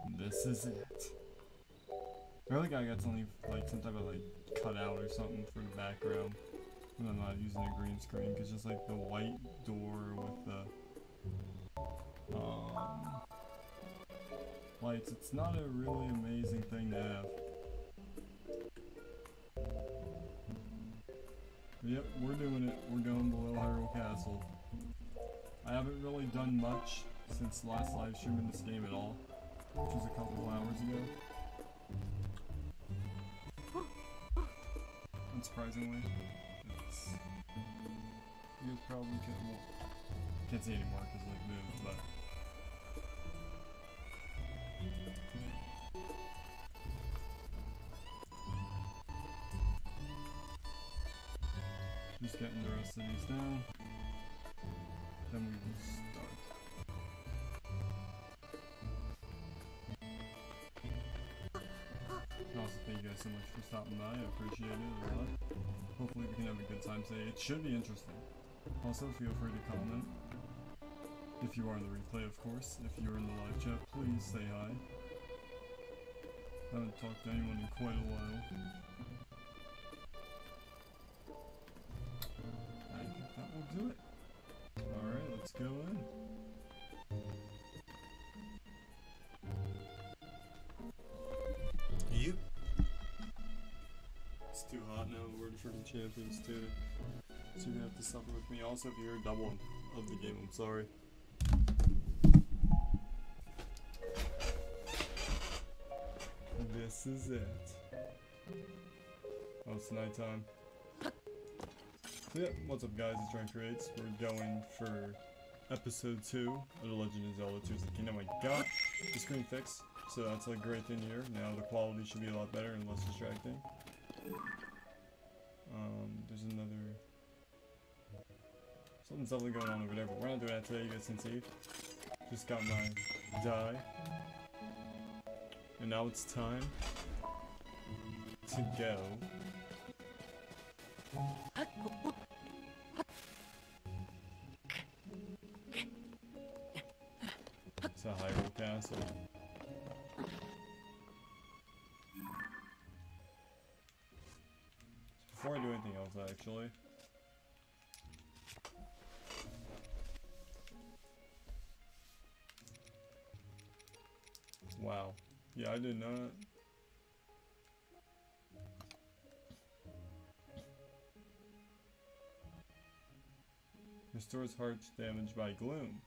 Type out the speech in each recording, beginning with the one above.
This is it. I feel like I got something like some type of like cutout or something for the background when I'm not using a green screen, because just like the white door with the lights, it's not a really amazing thing to have. But yep, we're doing it. We're going below Hyrule Castle. I haven't really done much since the last live stream in this game at all, which was a couple of hours ago. Unsurprisingly, you guys probably can't see anymore because like moved, but just getting the rest of these down, then we will start. Also, thank you guys so much for stopping by. I appreciate it a lot. Hopefully we can have a good time today. It should be interesting. Also, feel free to comment. If you are in the replay, of course. If you're in the live chat, please say hi. I haven't talked to anyone in quite a while. I think that will do it. Alright, let's go in. Yep. It's too hot now, we're the freaking champions too. So you're gonna have to suffer with me. Also, if you hear double of the game, I'm sorry. This is it. Oh, it's nighttime. So yeah, what's up guys, it's Ryan Creates. We're going for episode 2 of The Legend of Zelda Tears of the Kingdom. I got the screen fixed, so that's a great thing here. Now the quality should be a lot better and less distracting. There's another... something's definitely going on over there, but we're not doing that today, you guys can see. Just got my die. And now it's time to go to Hyrule Castle. Before I do anything else, actually, wow. Yeah, I did not. Restores hearts damaged by gloom.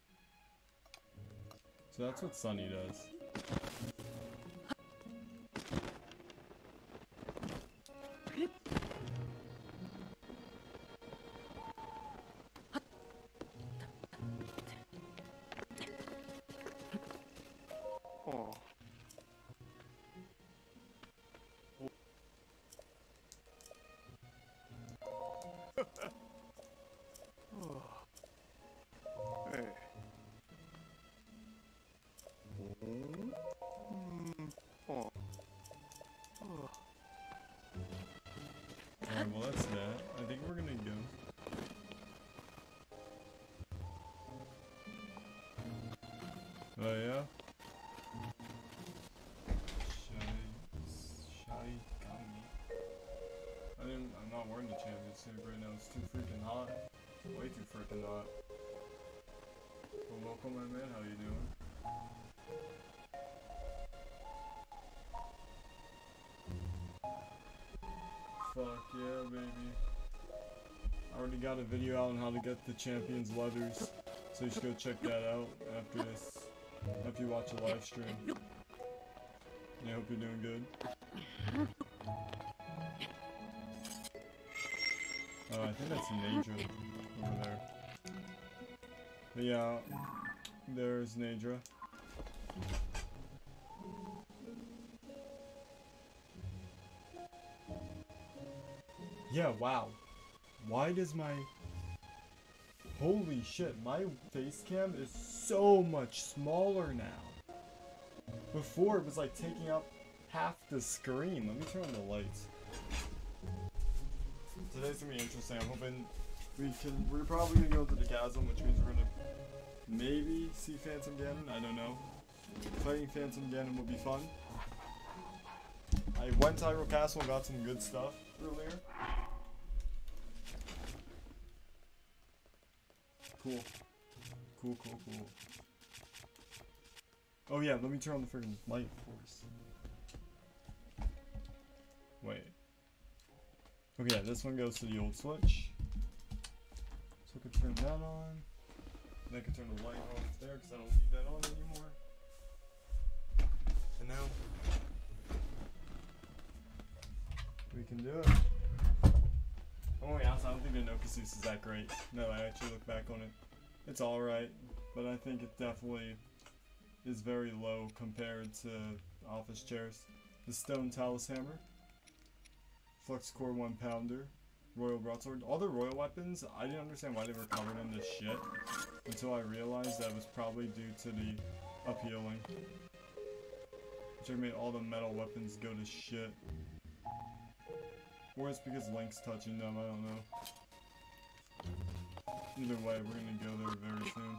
So that's what Sunny does. Oh. Hey. Oh. Alright, well that's that. I think we're gonna go. Oh yeah? I'm not wearing the champion suit right now, it's too freaking hot. Way too freaking hot. Well, welcome my man, how you doing? Fuck yeah, baby. I already got a video out on how to get the champion's leathers, so you should go check that out after this, after you watch the live stream. And I hope you're doing good. Oh, I think that's Nadra over there. But yeah, there's Nadra. Yeah, wow. Why does my... Holy shit, my face cam is so much smaller now. Before it was like taking up half the screen. Let me turn on the lights. Today's gonna be interesting. I'm hoping we're probably gonna go to the chasm, which means we're gonna maybe see Phantom Ganon. I don't know. Fighting Phantom Ganon would be fun. I went to Hyrule Castle and got some good stuff earlier. Cool. Cool, cool, cool. Oh yeah, let me turn on the freaking light, of course. Wait. Okay, yeah, this one goes to the old switch. So I can turn that on. And I can turn the light off there because I don't need that on anymore. And now we can do it. Oh yeah, I don't think the Nokosus is that great. No, I actually look back on it. It's alright, but I think it definitely is very low compared to office chairs. The Stone Talus Hammer, Flux Core 1 Pounder, Royal Broadsword. All the royal weapons, I didn't understand why they were covered in this shit until I realized that it was probably due to the uphealing. Which made all the metal weapons go to shit. Or it's because Link's touching them, I don't know. Either way, we're gonna go there very soon.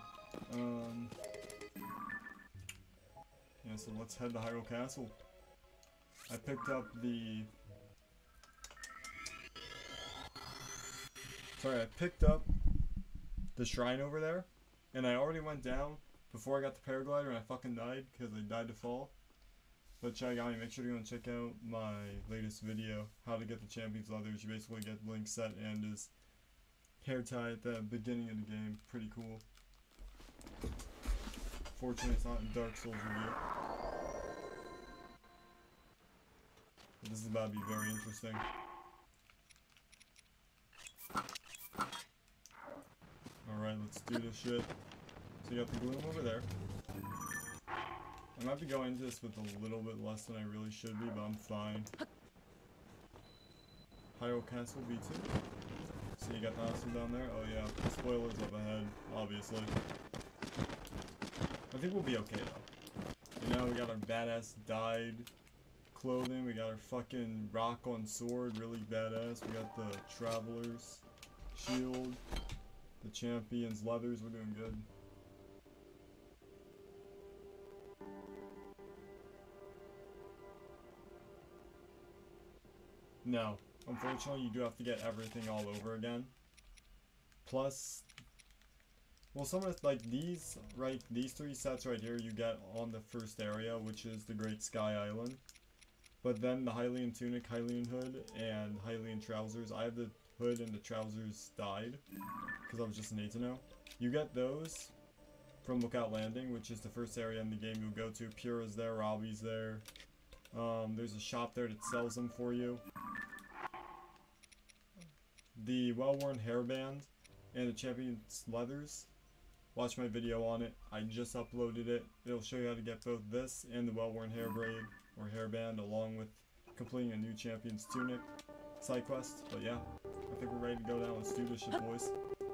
Yeah, so let's head to Hyrule Castle. I picked up the... Sorry, I picked up the shrine over there, and I already went down before I got the paraglider and I fucking died because I died to fall. But check out, make sure to go and check out my latest video, how to get the Champion's Leathers. You basically get Link's set and his hair tie at the beginning of the game. Pretty cool. Fortunately, it's not in Dark Souls review. But this is about to be very interesting. Alright, let's do this shit. So you got the gloom over there. I might be going into this with a little bit less than I really should be, but I'm fine. Hyrule Castle V2. So you got the house down there? Oh yeah, spoilers up ahead, obviously. I think we'll be okay though. You know, we got our badass dyed clothing, we got our fucking rock on sword, really badass. We got the Traveler's shield, the Champion's leathers, we're doing good. No, unfortunately you do have to get everything all over again. Plus, well, some of like these, right, these three sets right here you get on the first area, which is the Great Sky Island. But then the Hylian Tunic, Hylian Hood, and Hylian Trousers. I have the hood and the trousers dyed, because I was just need to know. You get those from Lookout Landing, which is the first area in the game you'll go to. Pura's there, Robbie's there. There's a shop there that sells them for you. The Well-Worn Hairband and the Champion's Leathers. Watch my video on it. I just uploaded it. It'll show you how to get both this and the Well-Worn Hair Braid or Hairband, along with completing a new Champion's Tunic side quest. But yeah, I think we're ready to go down. Let's do this shit, boys.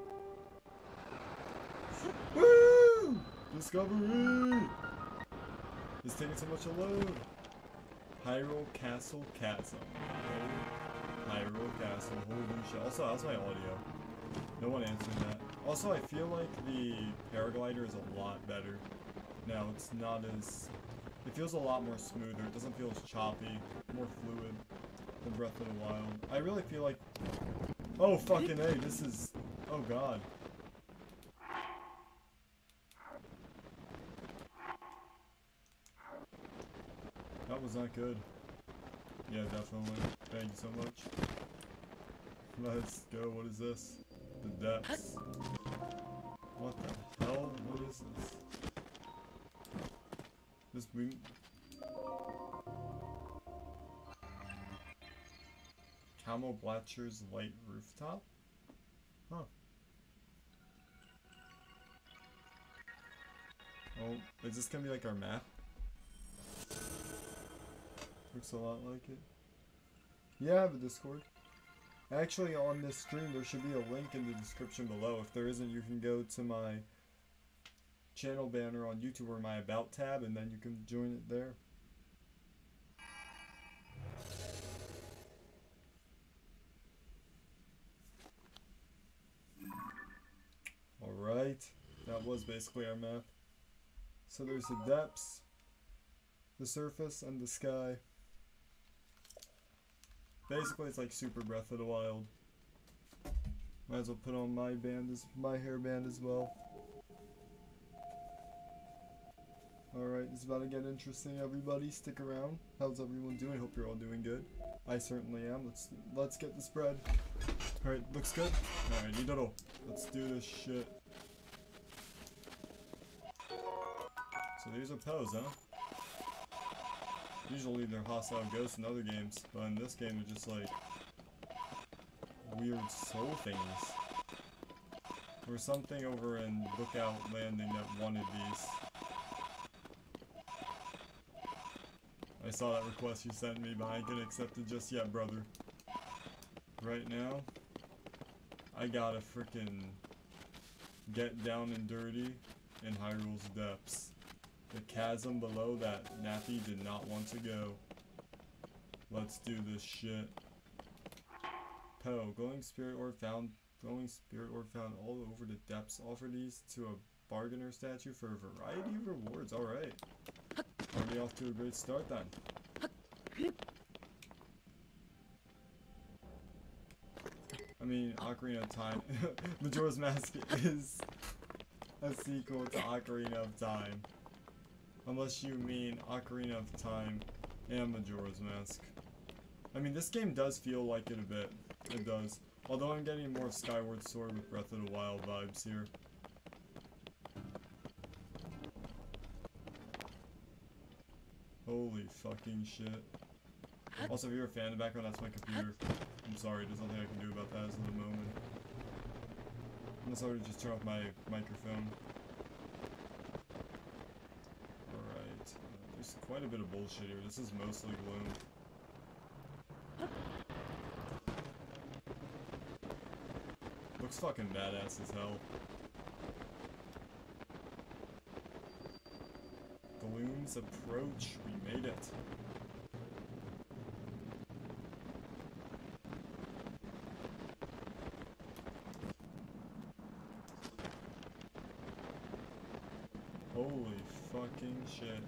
Woo! Discovery! It's taking so much to load. Hyrule Castle Chasm. Hyrule Castle. Holy shit. Also, how's my audio? No one answered that. Also, I feel like the paraglider is a lot better. Now, it's not as... It feels a lot more smoother. It doesn't feel as choppy. More fluid than Breath of the Wild. I really feel like... Oh, fucking A. This is... Oh, God. That was not good. Yeah, definitely. Thank you so much. Let's go. What is this? The depths. What the hell? What is this? This boot. Camel Blatcher's Light Rooftop? Huh. Oh, is this gonna be like our map? Looks a lot like it. Yeah, I have a Discord. Actually, on this stream, there should be a link in the description below. If there isn't, you can go to my channel banner on YouTube or my About tab, and then you can join it there. Alright, that was basically our map. So there's the depths. the surface and the sky. Basically, it's like Super Breath of the Wild. Might as well put on my hairband as well. Alright, it's about to get interesting, everybody. Stick around. How's everyone doing? Hope you're all doing good. I certainly am. Let's get the spread. Alright, looks good. Alright, doodle. Let's do this shit. So these are pose, huh? Usually they're hostile ghosts in other games, but in this game they're just like weird soul things. There was something over in Lookout Landing that wanted these. I saw that request you sent me, but I ain't gonna accept it just yet, brother. Right now, I gotta frickin' get down and dirty in Hyrule's depths. The chasm below that Nappy did not want to go. Let's do this shit. Poe, glowing spirit orb found all over the depths. Offer these to a bargainer statue for a variety of rewards. Alright. Already off to a great start then. I mean, Ocarina of Time. Majora's Mask is a sequel to Ocarina of Time. Unless you mean Ocarina of Time and Majora's Mask. I mean, this game does feel like it a bit. It does. Although I'm getting more Skyward Sword with Breath of the Wild vibes here. Holy fucking shit. Also, if you're a fan in the background, that's my computer. I'm sorry, there's nothing I can do about that as of the moment. Unless I would just turn off my microphone. Alright. There's quite a bit of bullshit here. This is mostly gloom. Looks fucking badass as hell. Gloom's approach. We made it. Holy fucking shit.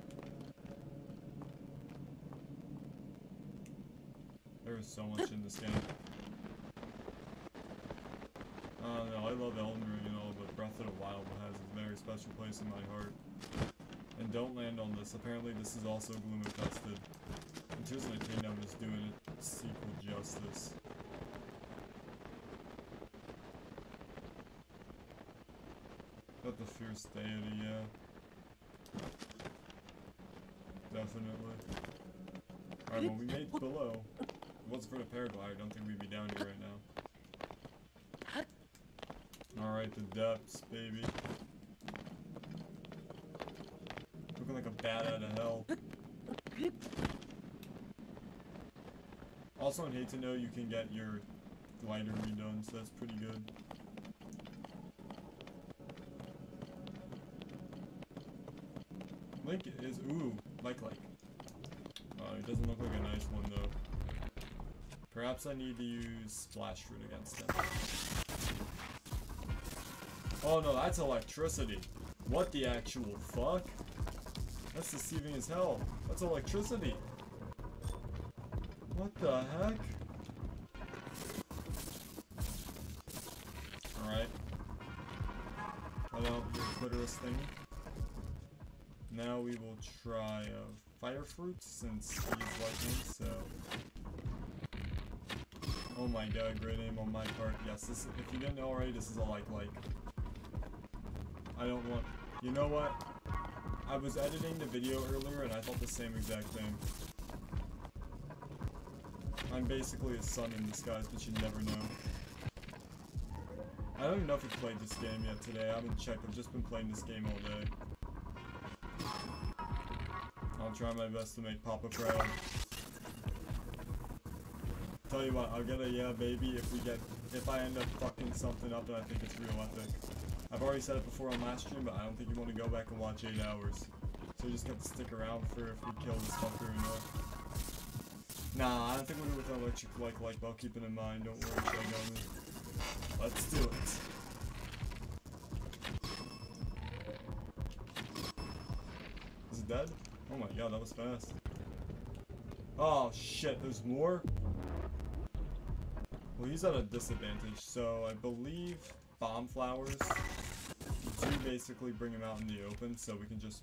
There is so much in this game. No, I love Elden Ring and all, but Breath of the Wild has a very special place in my heart. And don't land on this. Apparently this is also gloom infested. And Tears of the Kingdom is doing it sequel justice. Got the fierce deity, yeah. Definitely. Alright, well we made below. If it wasn't for the paraglider, I don't think we'd be down here right now. Alright, the depths, baby. Looking like a bat out of hell. Also, I'd hate to know you can get your glider redone, so that's pretty good. Link is, ooh, like. It doesn't look like a nice one though. Perhaps I need to use Splash Fruit against him. Oh no, that's electricity. What the actual fuck? That's deceiving as hell. That's electricity. What the heck? Alright. Hello, your clitoris thingy. Now we will try Fire Fruit since he's lightning, so... Oh my god, great aim on my part. Yes, this, if you didn't know already, this is a like. I don't want... You know what? I was editing the video earlier and I thought the same exact thing. I'm basically a sun in disguise, but you never know. I don't even know if I've played this game yet today. I haven't checked. I've just been playing this game all day. I'll try my best to make Papa proud. Tell you what, I'll get a yeah baby if I end up fucking something up and I think it's real epic. I've already said it before on last stream, but I don't think you want to go back and watch 8 hours. So you just have to stick around for if we kill this fucker or not. Nah, I don't think we'll do it with an electric like, but I'll keep it in mind. Don't worry, Shagami. Let's do it. Is it dead? Oh my god, that was fast. Oh shit, there's more? Well, he's at a disadvantage, so I believe bomb flowers do basically bring him out in the open, so we can just...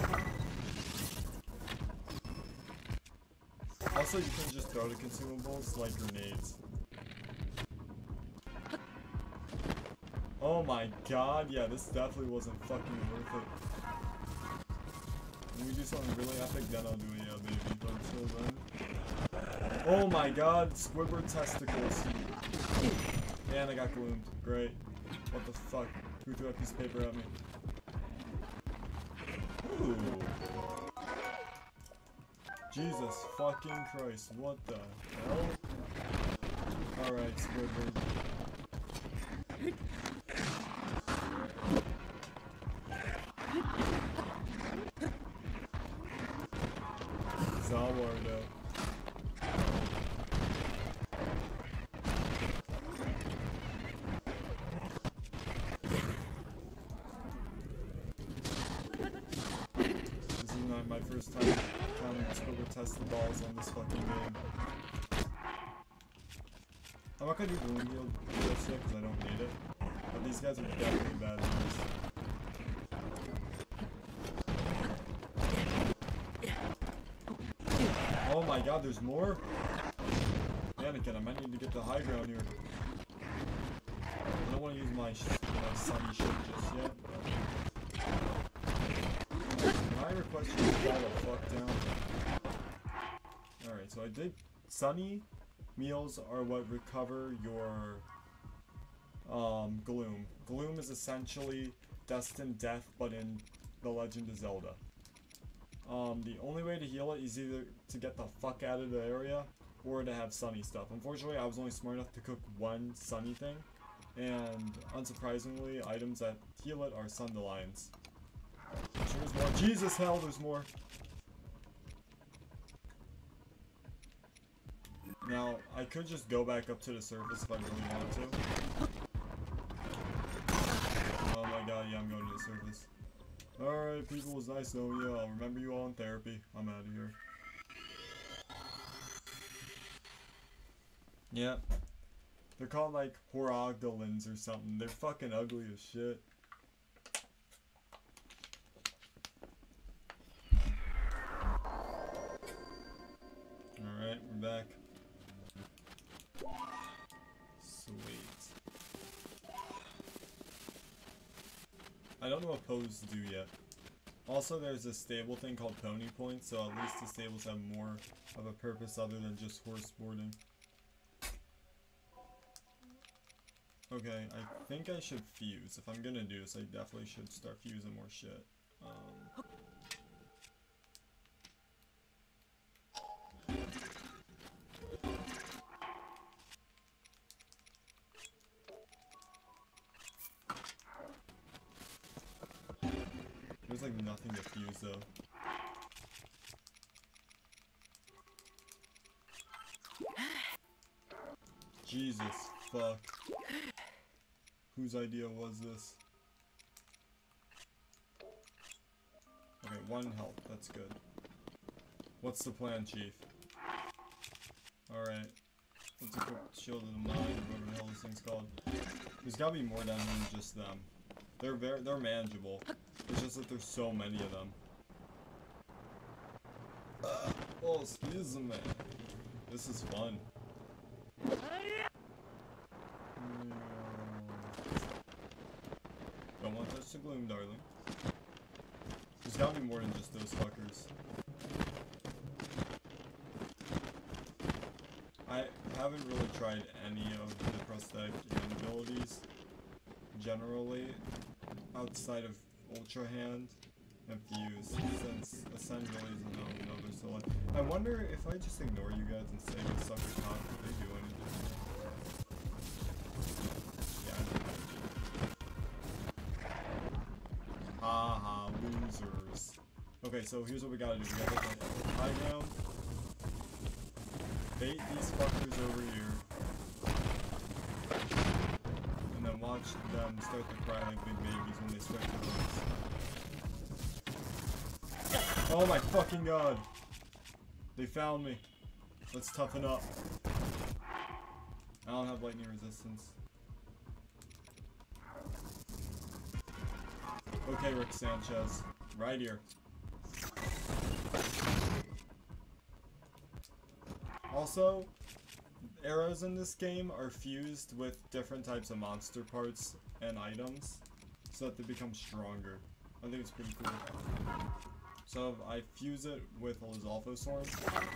Also, you can just throw the consumables like grenades. Oh my god, yeah, this definitely wasn't fucking worth it. When we do something really epic, then I'll do it, yeah, baby. But until then... Oh my god, Squidward testicles. And I got gloomed. Great. What the fuck? Who threw a piece of paper at me? Ooh. Jesus fucking Christ, what the hell? Alright, Squidward. Zawardo. This is not my first time counting Squidward test the balls on this fucking game. I'm not gonna do balloon heal just yet because I don't need it. But these guys are definitely bad news. Oh my god, there's more? Anakin, I might need to get the high ground here. I don't want to use my sunny shit just yet. Can I request you to fall the fuck down? Alright, so I did... Sunny meals are what recover your... Gloom. Gloom is essentially Destined Death, but in The Legend of Zelda. The only way to heal it is either to get the fuck out of the area or to have sunny stuff. Unfortunately, I was only smart enough to cook one sunny thing, and unsurprisingly, items that heal it are Sundelions. I'm sure there's more. Jesus hell, there's more. Now, I could just go back up to the surface if I really want to. Oh my god, yeah, I'm going to the surface. Alright, people, it was nice knowing you. I'll remember you all in therapy. I'm out of here. Yep. They're called like Horogdolins or something. They're fucking ugly as shit. Alright, we're back. Sweet. I don't know what pose to do yet. Also, there's a stable thing called pony points, so at least the stables have more of a purpose other than just horse boarding. Okay, I think I should fuse. If I'm gonna do this, I definitely should start fusing more shit. There's like nothing to fuse though. Jesus fuck. Whose idea was this? Okay, 1 health, that's good. What's the plan, Chief? Alright. Let's equip Shield of the Mind, or whatever the hell this thing's called. There's gotta be more down here than just them. They're manageable. It's just that there's so many of them. Oh, excuse me. This is fun. Don't want to touch the gloom, darling. There's gotta be more than just those fuckers. I haven't really tried any of the prosthetic abilities generally outside of Ultra Hand and Fuse, since Ascend really isn't another solo. I wonder if I just ignore you guys and say you suck or not, if they do anything. Yeah, I know. Haha, losers. Okay, so here's what we gotta do. We gotta hit the high ground, bait these fuckers over here, and then watch them start to cry like big babies when they start to lose. Oh my fucking god. They found me. Let's toughen up. I don't have lightning resistance. Okay, Rick Sanchez. Right here. Also, arrows in this game are fused with different types of monster parts and items so that they become stronger. I think it's pretty cool. So I fuse it with Lizalfo's horn.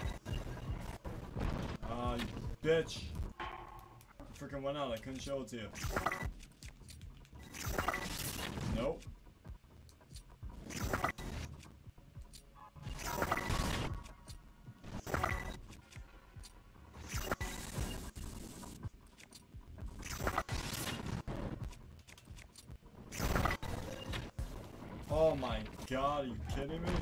Ah, you bitch! I freaking went out, I couldn't show it to you. Nope. Oh my god, are you kidding me?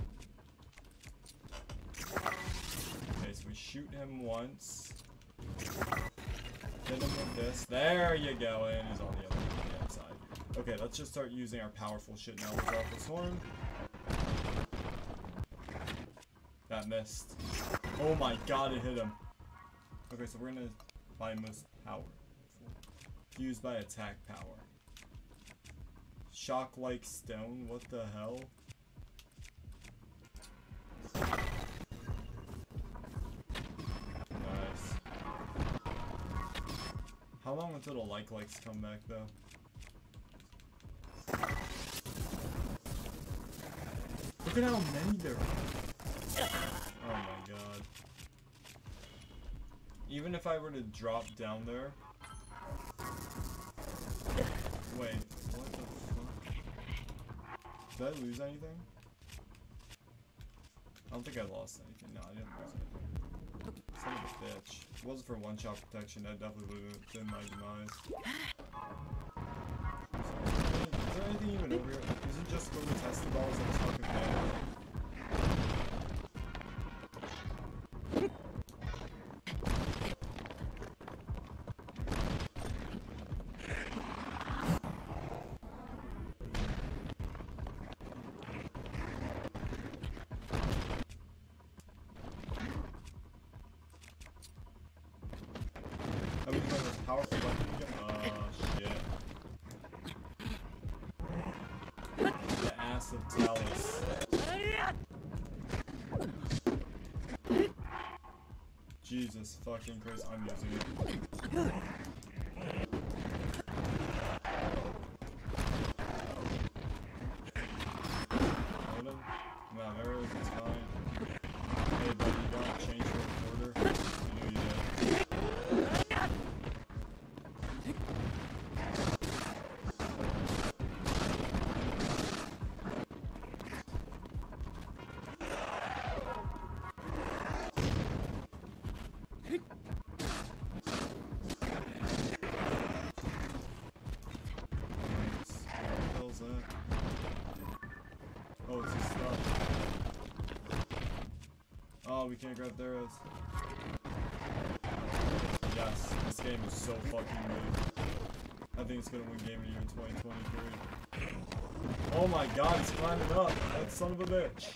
Okay, so we shoot him once. Hit him with this. There you go, and he's on the other side. Okay, let's just start using our powerful shit now with Alpha's horn. That missed. Oh my god, it hit him. Okay, so we're gonna buy most powerful. Fused by attack power. Shock-like stone, what the hell? Nice. How long until the likes come back though? Look at how many there are. Oh my god. Even if I were to drop down there. Wait, what the fuck? Did I lose anything? I don't think I lost anything. No, I didn't lose anything. Son of a bitch. If it wasn't for one-shot protection, that definitely would have been my demise. Is there anything even over here? Is it just little testing balls that was fucking bad? Powerful weapon again? Shit. The ass of Talus. Jesus fucking Christ, I'm using it. Hold him. Nah, arrows, it's fine. Hey buddy, you gotta change your order. I knew you did. Oh, it's his stuff. Oh, we can't grab their arrows. Yes, this game is so fucking good. I think it's gonna win Game of the Year in 2023. Oh my god, he's climbing up! That son of a bitch!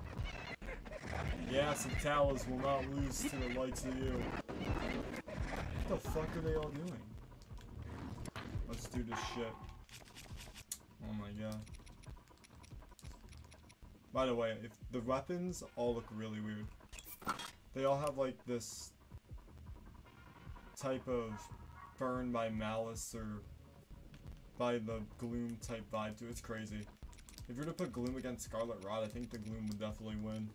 The ass of Talus will not lose to the likes of you. What the fuck are they all doing? Let's do this shit. Oh my god. By the way, if the weapons all look really weird. They all have like this type of burn by malice or by the gloom type vibe to it. It's crazy. If you were to put gloom against Scarlet Rot, I think the gloom would definitely win.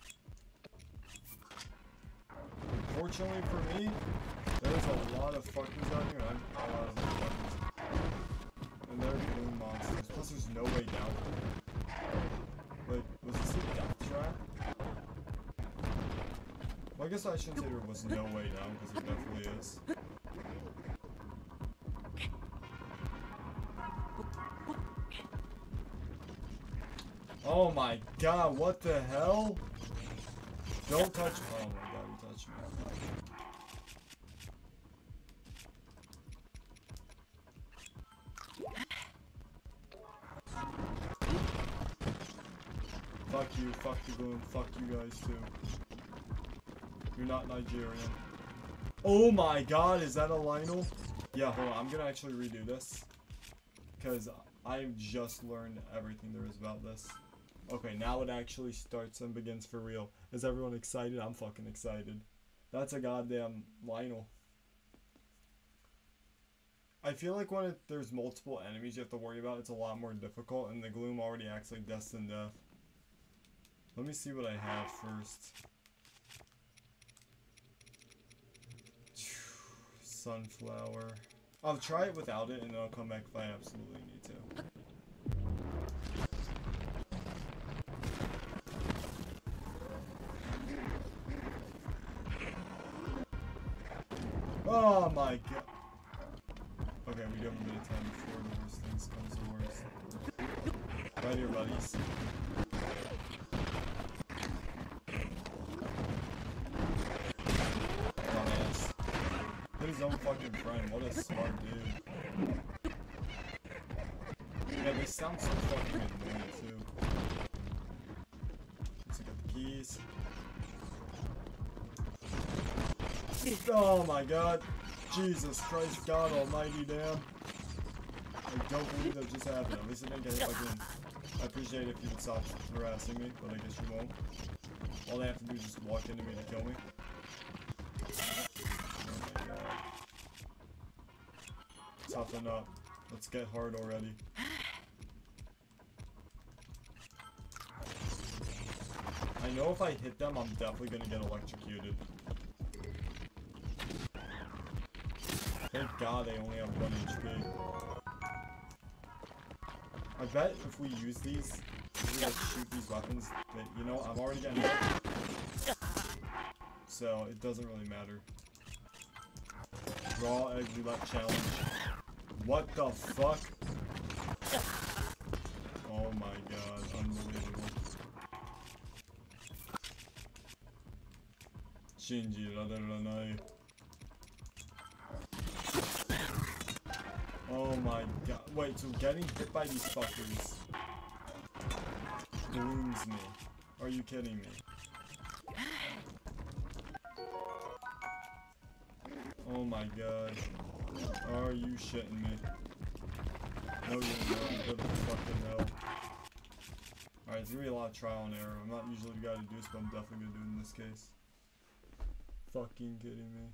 Unfortunately for me, there's a lot of fuckers out here, and I'm a lot of fuckers. And they're gloom monsters. Plus there's no way down. Like, was this a death trap? Well, I guess I shouldn't say there was no way down, because there definitely is. Oh my god, what the hell? Don't touch me. Oh my god, you touched me. Fuck you, fuck the gloom, fuck you guys too. You're not Nigerian. Oh my god, is that a Lionel? Yeah, hold on, I'm gonna actually redo this. Because I've just learned everything there is about this. Okay, now it actually starts and begins for real. Is everyone excited? I'm fucking excited. That's a goddamn Lionel. I feel like when there's multiple enemies you have to worry about, it's a lot more difficult, and the gloom already acts like destined death. Let me see what I have first. Sunflower. I'll try it without it, and then I'll come back if I absolutely need to. Oh my god. Okay, we do have a bit of time before the worst things comes to worst. Right here, buddies. Dumbass. Hit his own fucking friend. What a smart dude. Yeah, they sound so fucking annoying too. Let's get the keys. Oh my god. Jesus Christ, God almighty, damn. I don't believe that just happened. At least I didn't get hit again. I appreciate it if you would stop harassing me, but I guess you won't. All they have to do is just walk into me to kill me. Oh my god. Toughen up. Let's get hard already. I know if I hit them, I'm definitely gonna get electrocuted. Thank God they only have 1 HP. I bet if we use these, if we like shoot these weapons, that, you know, I'm already getting hit. So it doesn't really matter. Raw egg roulette challenge. What the fuck? Oh my god, unbelievable. Shinji Radarranai. Oh my god. Wait, so getting hit by these fuckers blooms me. Are you kidding me? Oh my god. Are you shitting me? No, you're not. Go to fucking hell. Alright, it's gonna be a lot of trial and error. I'm not usually the guy to do this, but I'm definitely gonna do it in this case. Fucking kidding me.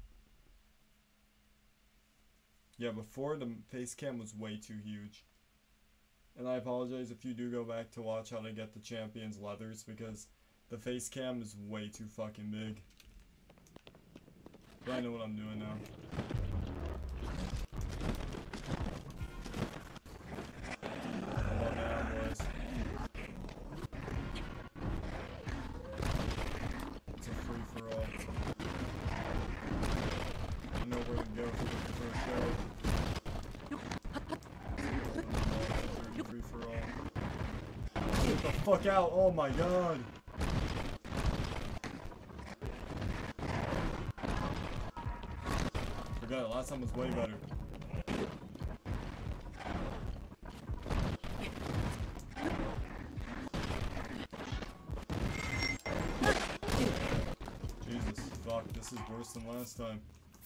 Yeah, before the face cam was way too huge. And I apologize if you do go back to watch how to get the champion's leathers, because the face cam is way too fucking big. But I know what I'm doing now. Come on now, boys. It's a free-for-all. I know where to go for the first show. Free-for-all. Get the fuck out! Oh my god! Forgot it, last time was way better. Jesus, fuck, this is worse than last time.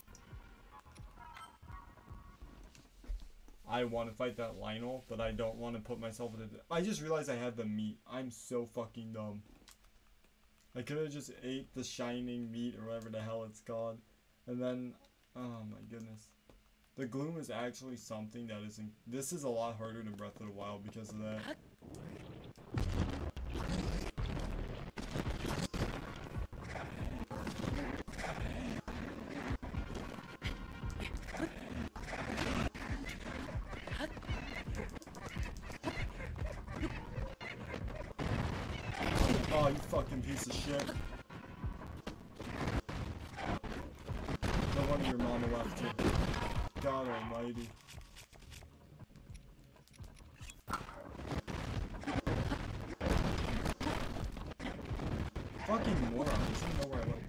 I want to fight that Lionel, but I don't want to put myself in a... I just realized I had the meat. I'm so fucking dumb. I could have just ate the shining meat or whatever the hell it's called. And then... Oh my goodness. The gloom is actually something that isn't... This is a lot harder than Breath of the Wild because of that. Oh, you fucking piece of shit. No wonder your mama left you. God almighty. Fucking moron. I just didn't know where I went.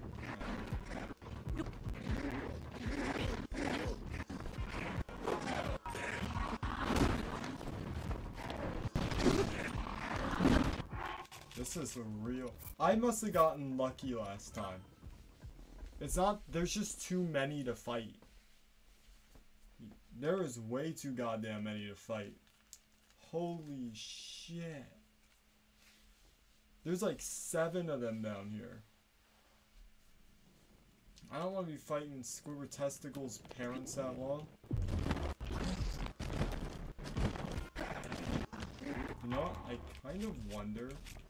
This is real. I must have gotten lucky last time. It's not, there's just too many to fight. There is way too goddamn many to fight. Holy shit. There's like 7 of them down here. I don't want to be fighting Squidward Testicles' parents that long. You know what? I kind of wonder.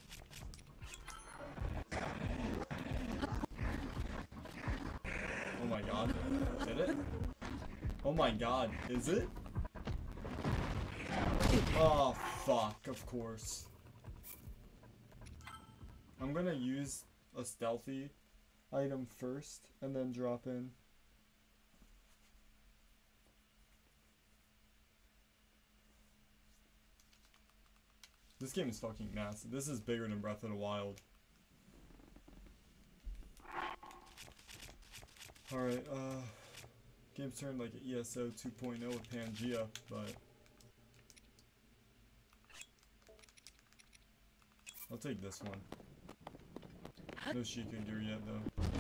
Oh my god. Did it? Oh my god. Is it? Oh fuck, of course. I'm gonna use a stealthy item first and then drop in. This game is fucking massive. This is bigger than Breath of the Wild. Alright, game's turned like an ESO 2.0 with Pangea, but I'll take this one. No Sheikah gear yet though.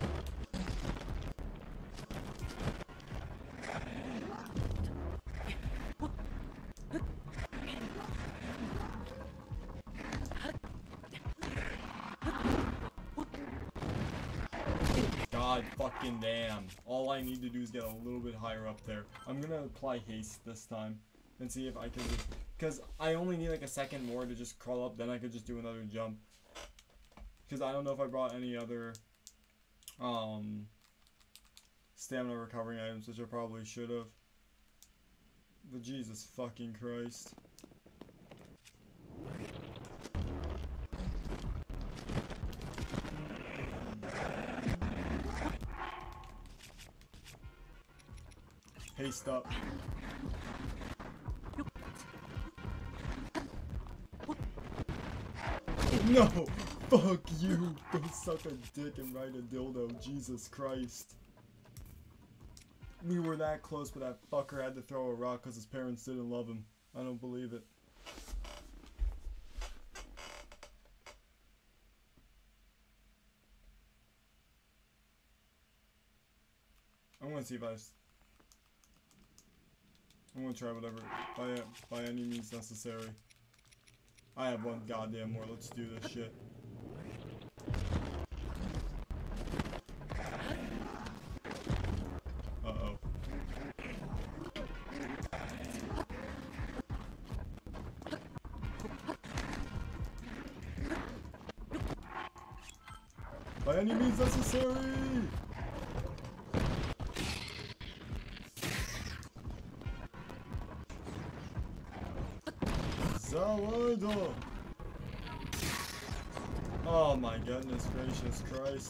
God fucking damn. All I need to do is get a little bit higher up there. I'm gonna apply haste this time and see if I can just, because I only need like a second more to just crawl up, then I could just do another jump. Because I don't know if I brought any other stamina recovering items, which I probably should have. But Jesus fucking Christ. Haste up. No! Fuck you! Go suck a dick and ride a dildo, Jesus Christ. We were that close, but that fucker had to throw a rock because his parents didn't love him. I don't believe it. I'm gonna see if I'm gonna try whatever, by any means necessary. I have one goddamn more, let's do this shit. Uh-oh. By any means necessary! Zelda! Oh my goodness gracious Christ.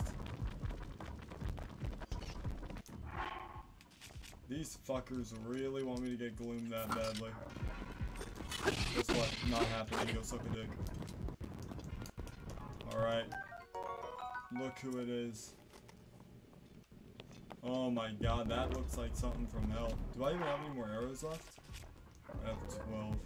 These fuckers really want me to get gloomed that badly. Guess what? Not happening. Go suck a dick. Alright. Look who it is. Oh my god, that looks like something from hell. Do I even have any more arrows left? I have 12.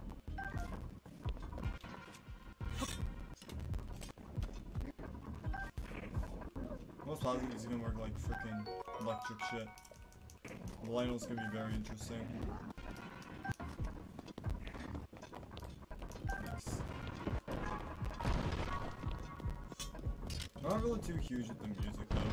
Most positive is gonna work like freaking electric shit. The Lionel's gonna be very interesting. Nice. I'm not really too huge with the music though.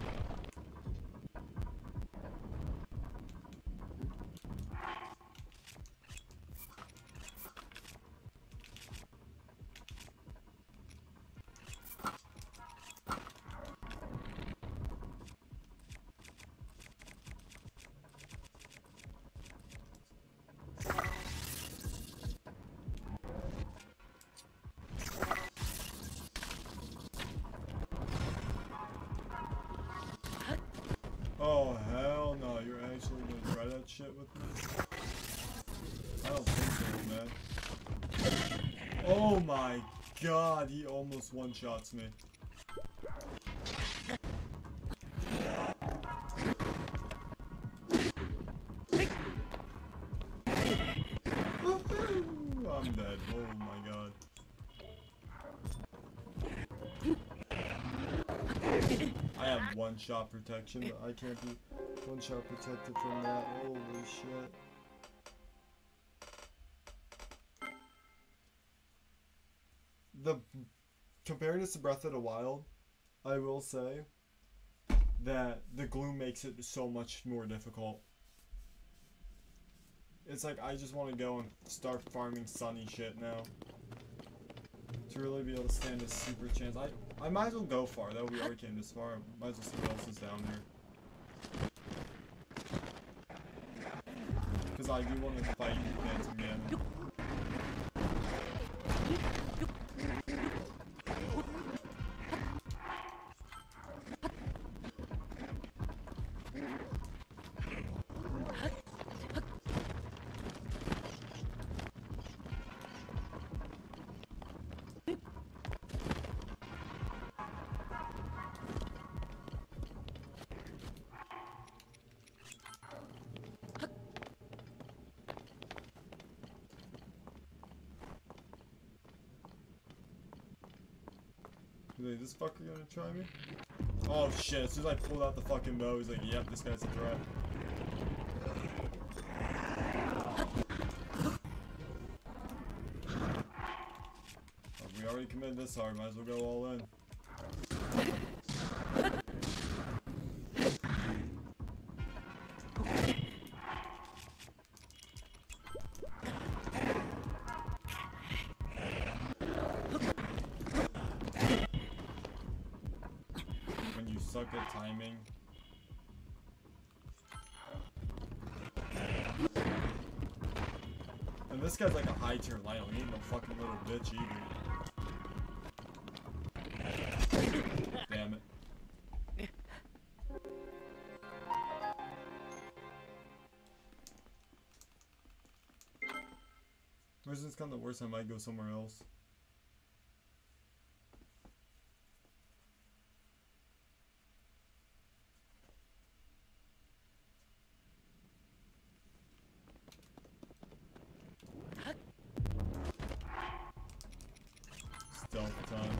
Oh hell no, you're actually gonna try that shit with me? I don't think so, man. Oh my god, he almost one-shots me. I'm dead, oh my god. have one-shot protection, but I can't be one-shot protected from that. Holy shit. Comparing this to Breath of the Wild, I will say that the glue makes it so much more difficult. It's like I just want to go and start farming sunny shit now to really be able to stand a super chance. I might as well go far though. We already came this far. Might as well see what else is down there. Because I do want to fight you Phantom again. Is this fucker gonna try me? Oh shit, as soon as I pulled out the fucking bow, he's like, yep, this guy's a threat. Oh, we already committed this hard, might as well go all in. Suck at timing. And this guy's like a high tier Lionel. He ain't no fucking little bitch either. Damn it. Where's this kind of worse? I might go somewhere else. Stealth time.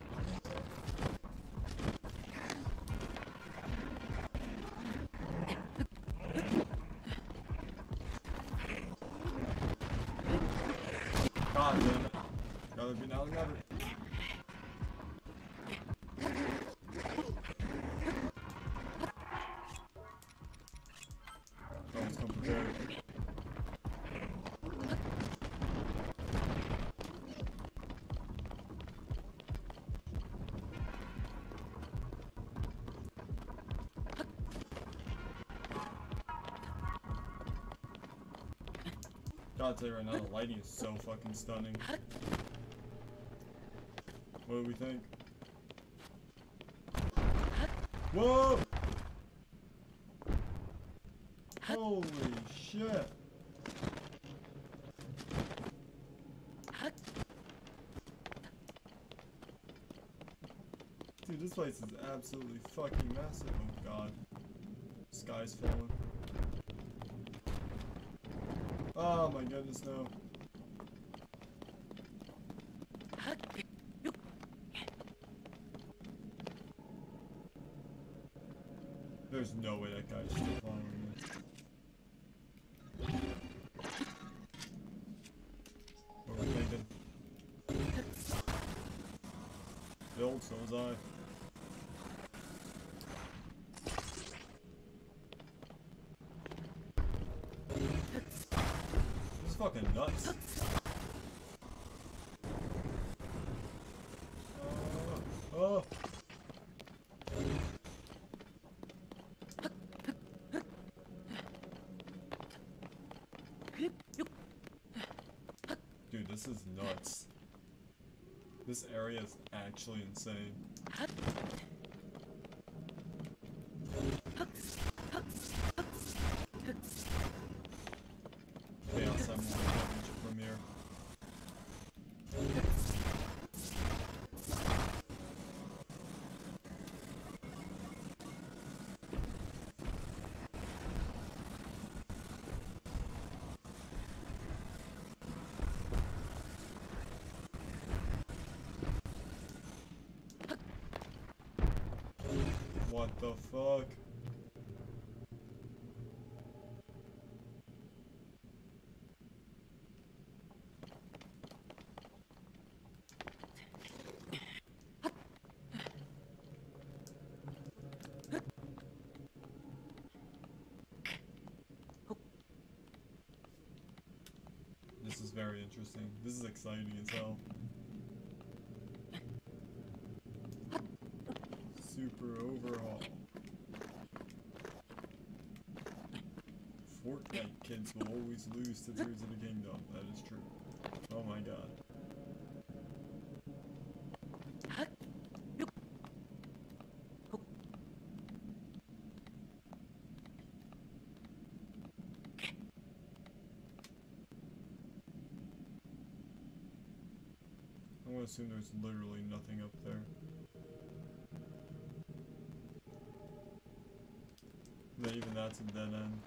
God damn it. Gotta be now than never. Always come prepared. Gotta tell you right now, the lighting is so fucking stunning. What do we think? Whoa! Holy shit! Dude, this place is absolutely fucking massive. Oh god. Sky's falling. Oh my goodness, no. There's no way that guy's still following me. What were we thinking? Build, so was I. This is fucking nuts. Oh. Dude, this is nuts. This area is actually insane. Chaos, I'm more championship from here. What the fuck? This is very interesting. This is exciting as hell. Super overhaul. Fortnite kids will always lose to Tears of the Kingdom. That is true. Oh my god. I'm gonna assume there's literally nothing up there. But even that's a dead end.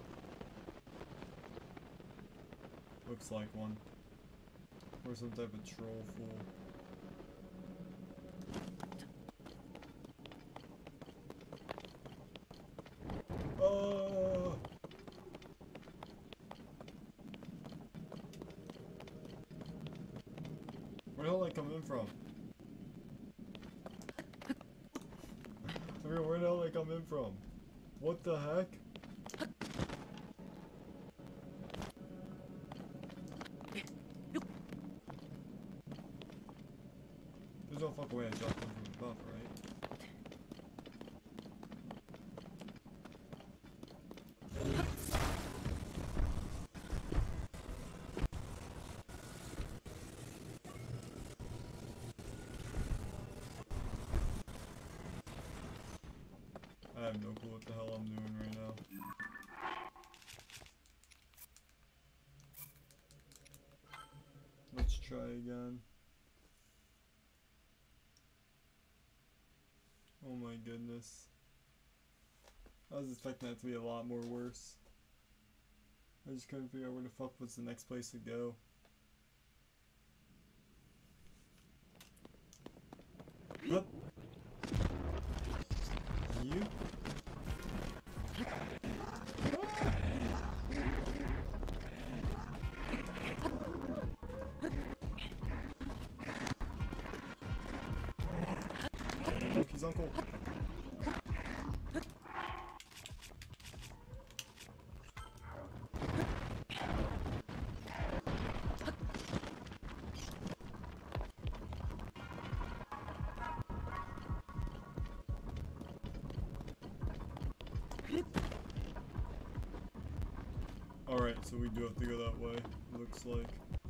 Looks like one. Or some type of troll fool. Oh! Where the hell did I come in from? Where the hell did I come in from? What the heck? There's no fucking way I dropped them from above, right? I have no clue what the hell I'm doing right now. Let's try again. Oh my goodness. I was expecting that to be a lot more worse. I just couldn't figure out where the fuck was the next place to go. What? You? Monkey's uncle. Alright, so we do have to go that way, looks like.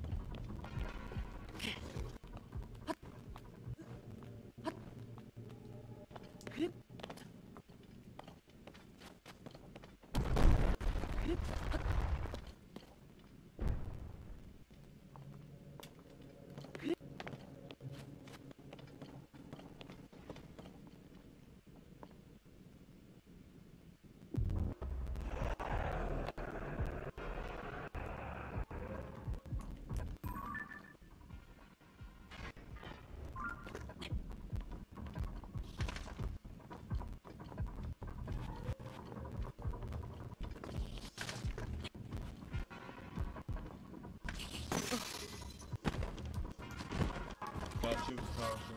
That shit was powerful.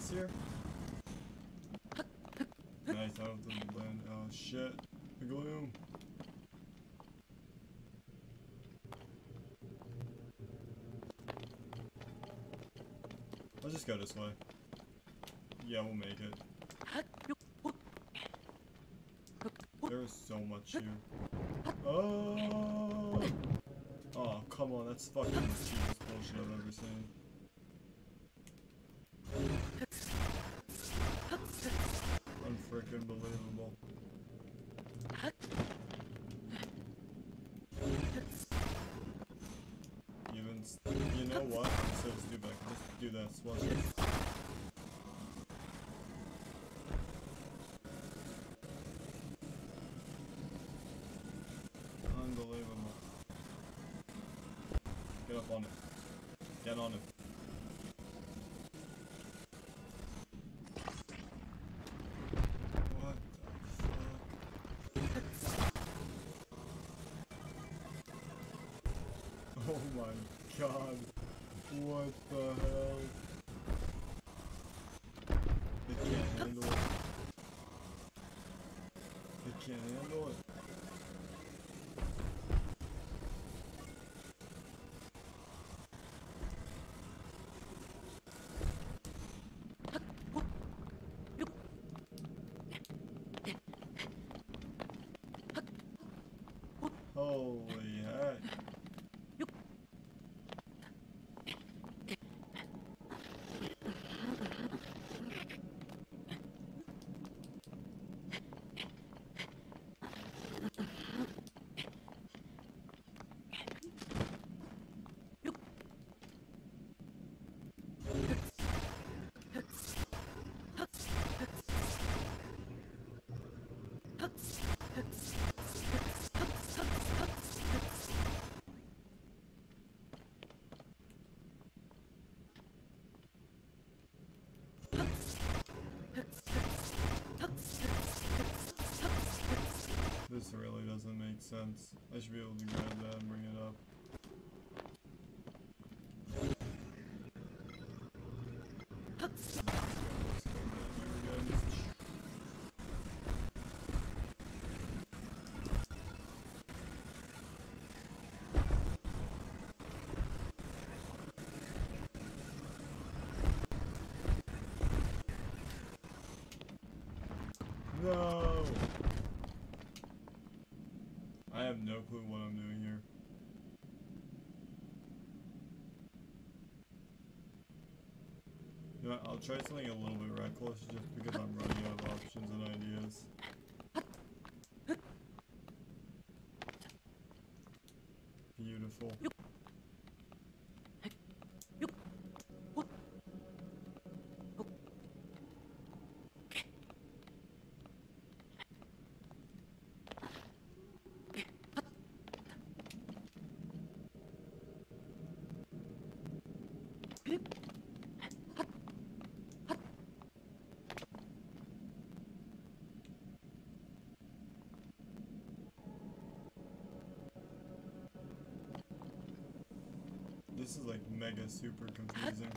lights here? Nice, I don't think the land. Oh shit. The gloom. I'll just go this way. Yeah, we'll make it. There's so much here. Oh! Oh, come on, that's fucking the cheapest bullshit I've ever seen. Unfrickin' believable. You know what? Instead of do back, just do that swatch. Unbelievable. Get up on it. Get on it. What the fuck? Oh my god. What the hell? It can't handle it. It can't handle it. Holy heck. This really doesn't make sense. I should be able to grab that and bring it up. No! I have no clue what I'm doing here. You know what, I'll try something a little bit reckless just because I'm running out of options and ideas. Beautiful. This is like mega super confusing.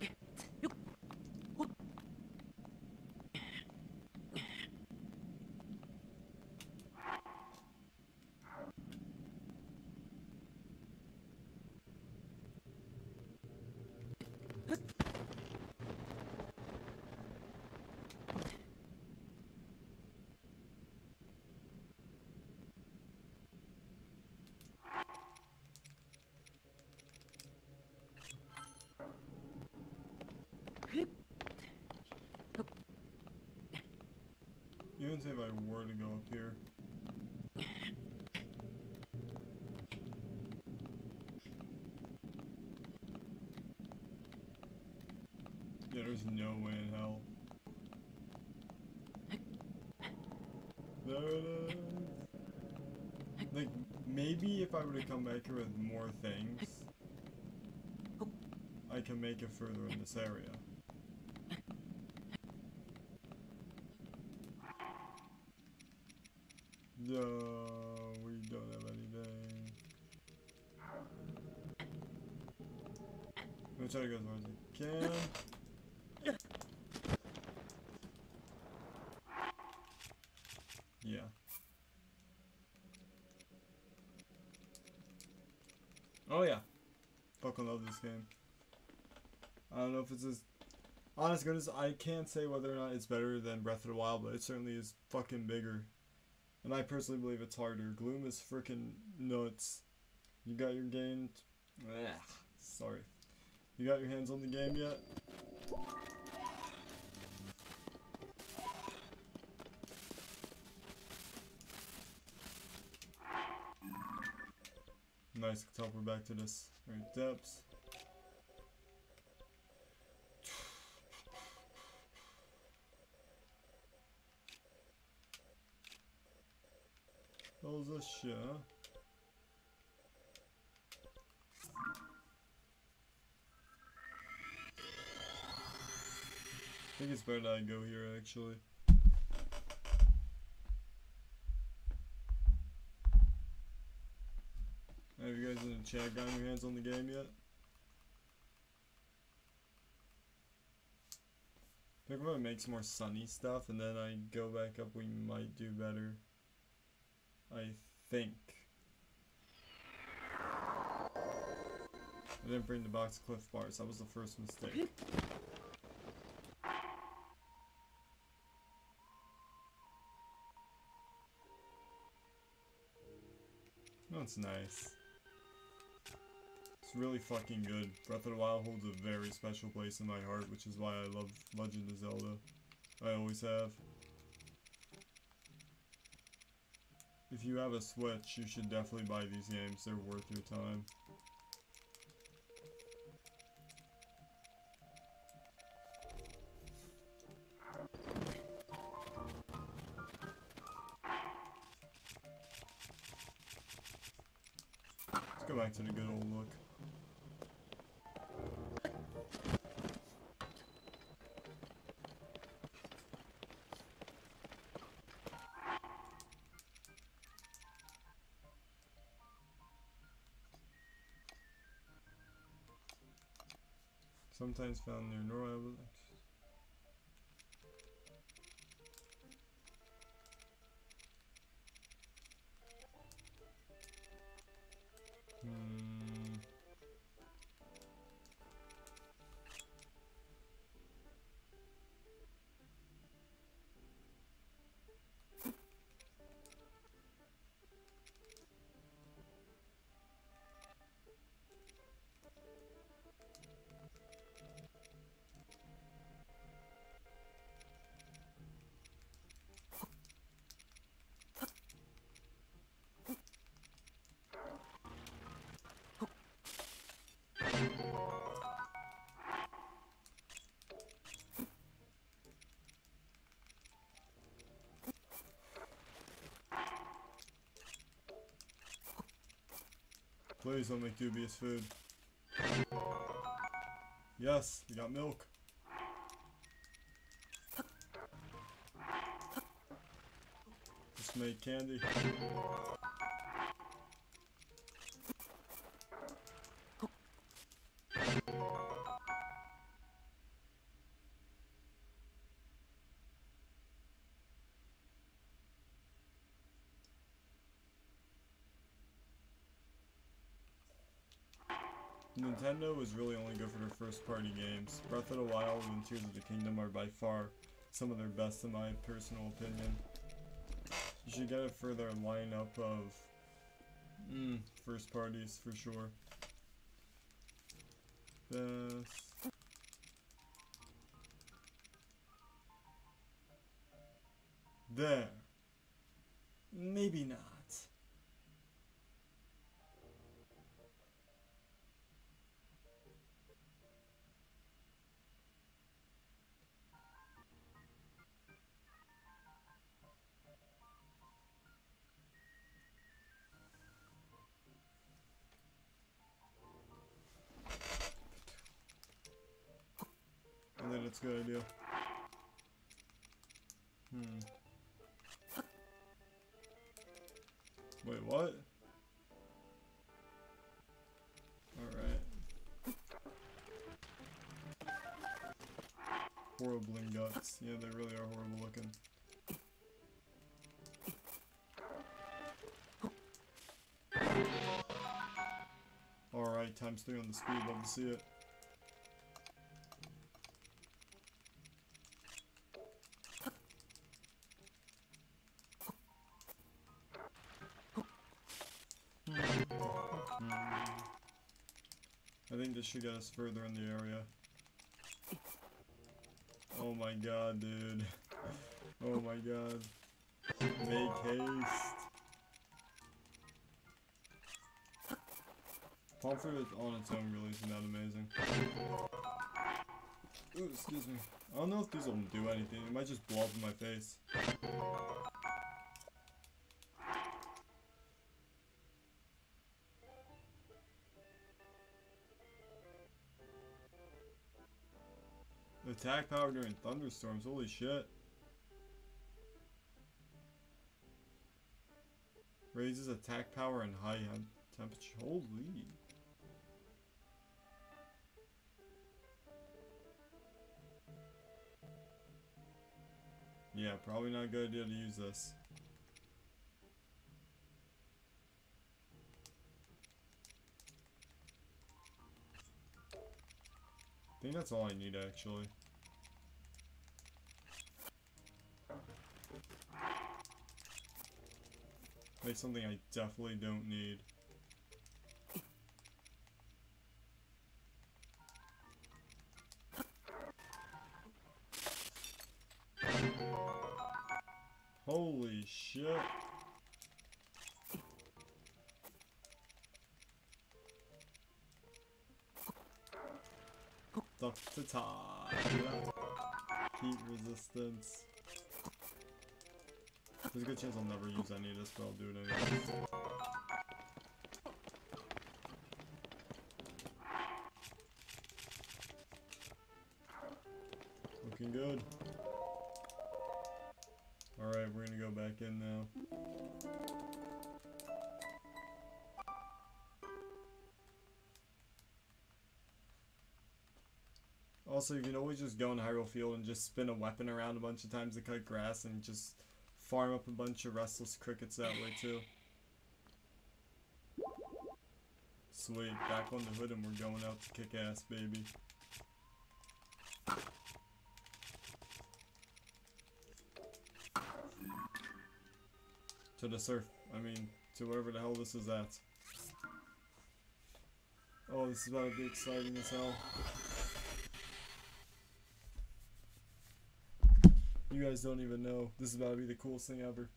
Even say if I were to go up here. Yeah, there's no way in hell. There it is. Like, maybe if I were to come back here with more things, I can make it further in this area. No, we don't have anything. I'm gonna try to go as far as I can. fucking love this game. I don't know if it's as... Honest goodness, I can't say whether or not it's better than Breath of the Wild, but it certainly is fucking bigger. And I personally believe it's harder. Gloom is freaking nuts. You got your game... Sorry. You got your hands on the game yet? Nice, we're back to this. Alright, depths. What was this shit, huh? I think it's better that I go here, actually. Have you guys in the chat gotten your hands on the game yet? I think if I make some more sunny stuff and then I go back up, we might do better. I think. I didn't bring the box of Cliff Bars, that was the first mistake. That's nice. It's really fucking good. Breath of the Wild holds a very special place in my heart, which is why I love Legend of Zelda. I always have. If you have a Switch, you should definitely buy these games. They're worth your time. Let's go back to the good old look. Sometimes found near Nora. Please don't make dubious food. Yes, we got milk. Let's make candy. Nintendo is really only good for their first party games. Breath of the Wild and Tears of the Kingdom are by far some of their best in my personal opinion. You should get it for their lineup of first parties for sure. Best. There. Maybe not. I think that's a good idea. Wait, what? Alright. Horribling guts. Yeah, they really are horrible looking. Alright. Alright, ×3 on the speed, love to see it. I think this should get us further in the area. Oh my god, dude. Oh my god. Make haste. Pomfret on its own really isn't that amazing. Ooh, excuse me. I don't know if these will do anything. It might just blow up in my face. Attack power during thunderstorms, holy shit. Raises attack power and high temperature, holy. Yeah, probably not a good idea to use this. I think that's all I need actually. Make something I definitely don't need. Holy shit. Duck to tie. Heat resistance. There's a good chance I'll never use any of this, but I'll do it anyways. Looking good. Alright, we're gonna go back in now. Also, you can always just go in Hyrule Field and just spin a weapon around a bunch of times to cut grass and just farm up a bunch of restless crickets that way too. Sweet, back on the hood and we're going out to kick ass, baby. To the surf, to wherever the hell this is at. Oh, this is about to be exciting as hell. You guys don't even know. This is about to be the coolest thing ever.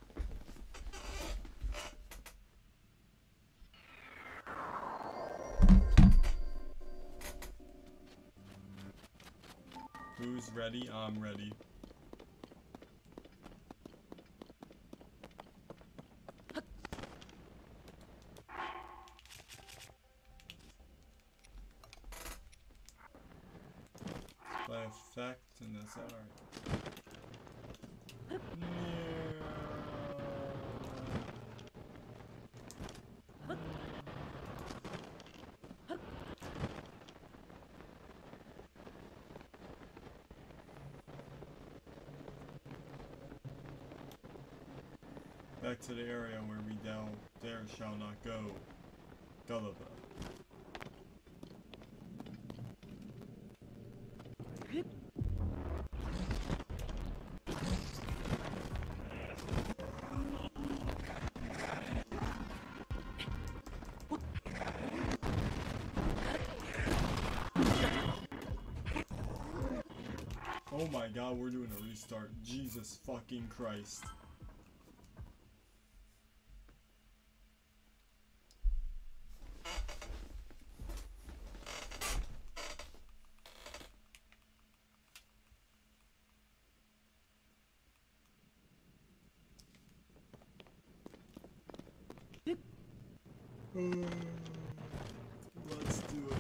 Who's ready? I'm ready. By effect, and that's alright. Back to the area where we dare shall not go. Gulliver. Oh my god, we're doing a restart. Jesus fucking Christ. Let's do it.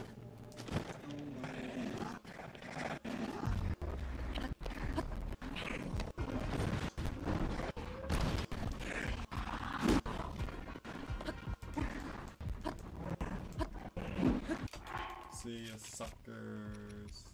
See ya, suckers.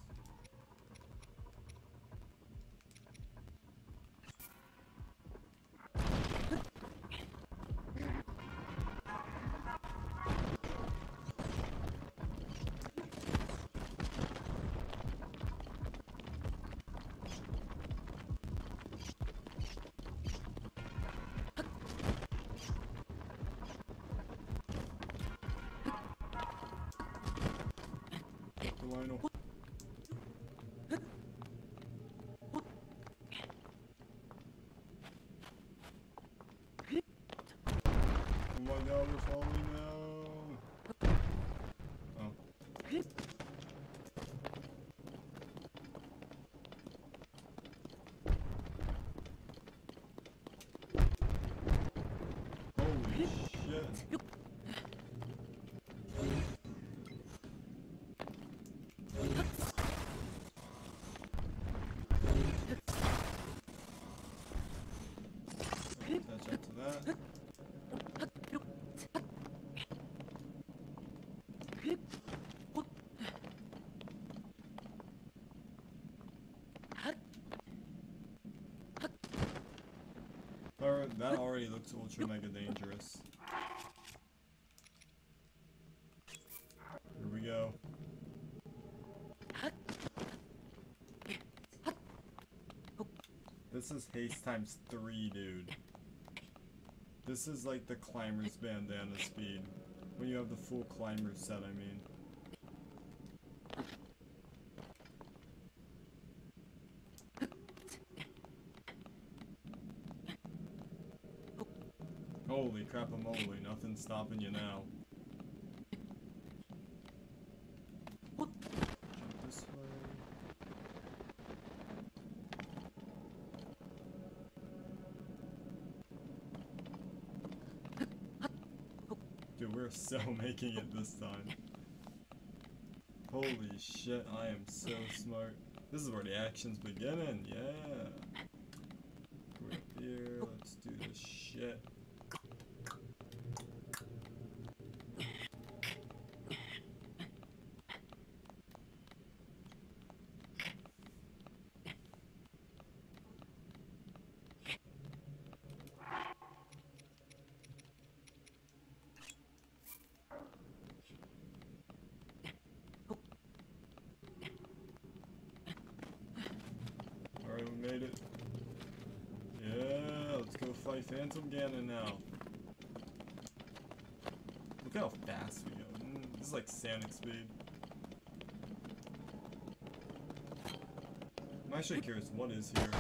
Lionel. Oh my god, we're falling now. Oh. Holy shit. Attach up to that. That already looks ultra mega dangerous. Here we go. This is haste times 3, dude. This is like the climber's bandana speed. When you have the full climber set, I mean. Holy crap-a-moly, nothing's stopping you now. Jump this way. Dude, we're so making it this time. Holy shit, I am so smart. This is where the action's beginning, yeah. We're up here, let's do this shit. Alright, we made it. Yeah, let's go fight Phantom Ganon now. Look how fast we go. This is like Sonic speed. I'm actually curious, what is here?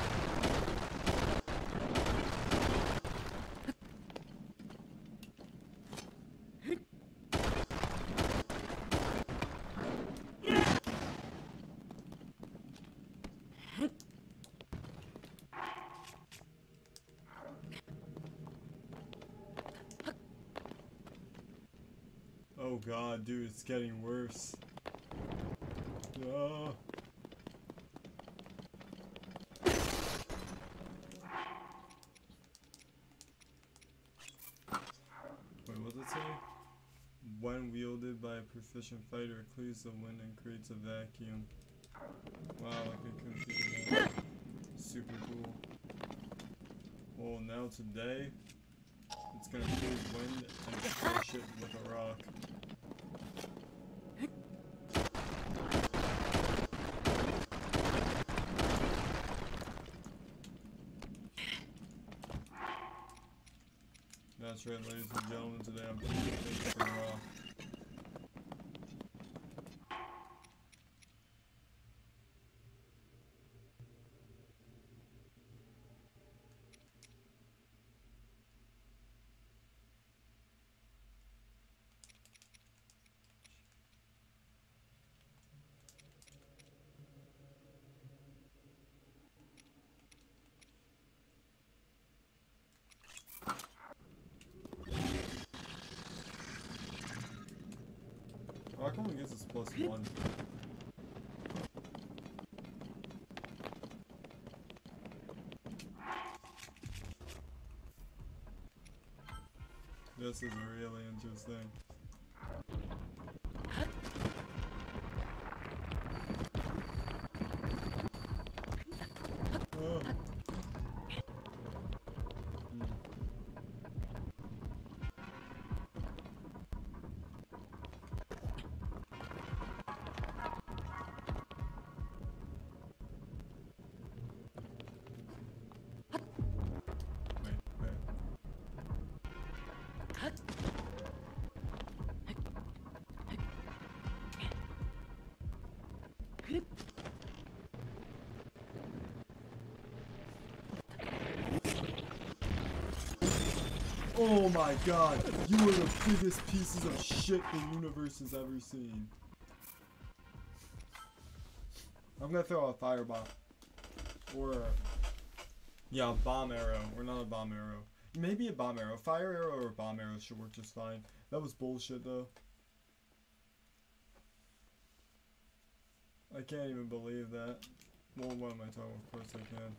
Oh god, dude, it's getting worse. Ah. Wait, what does it say? When wielded by a proficient fighter, it clears the wind and creates a vacuum. Wow, like a computer. Super cool. Well, now today, it's gonna clear wind and crush it with a rock. That's right, ladies and gentlemen, today I'm taking it for raw. How come it gives us +1? This is really interesting. Oh. Oh my god, you are the biggest pieces of shit the universe has ever seen. I'm gonna throw a fireball. Or, yeah, a bomb arrow. Or not a bomb arrow. Maybe a bomb arrow. Fire arrow or bomb arrow should work just fine. That was bullshit though. I can't even believe that. Well, what am I talking? Of course I can.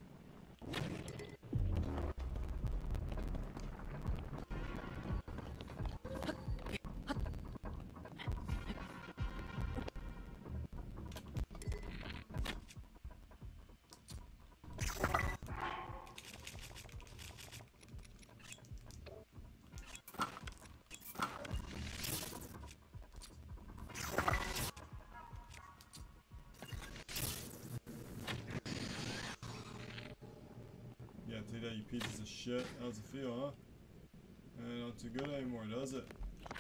Yeah, take that, you pieces of shit. How's it feel, huh? Not too good anymore, does it?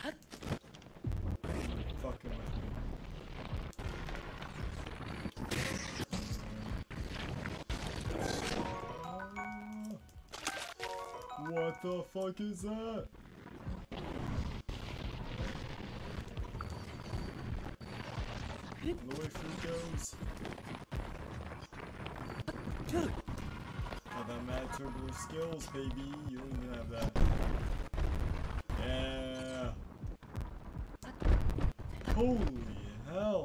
Fucking with me. What the fuck is that? The way food goes. Oh, that mad turbo skills, baby. You don't even have that. Yeah. Holy hell.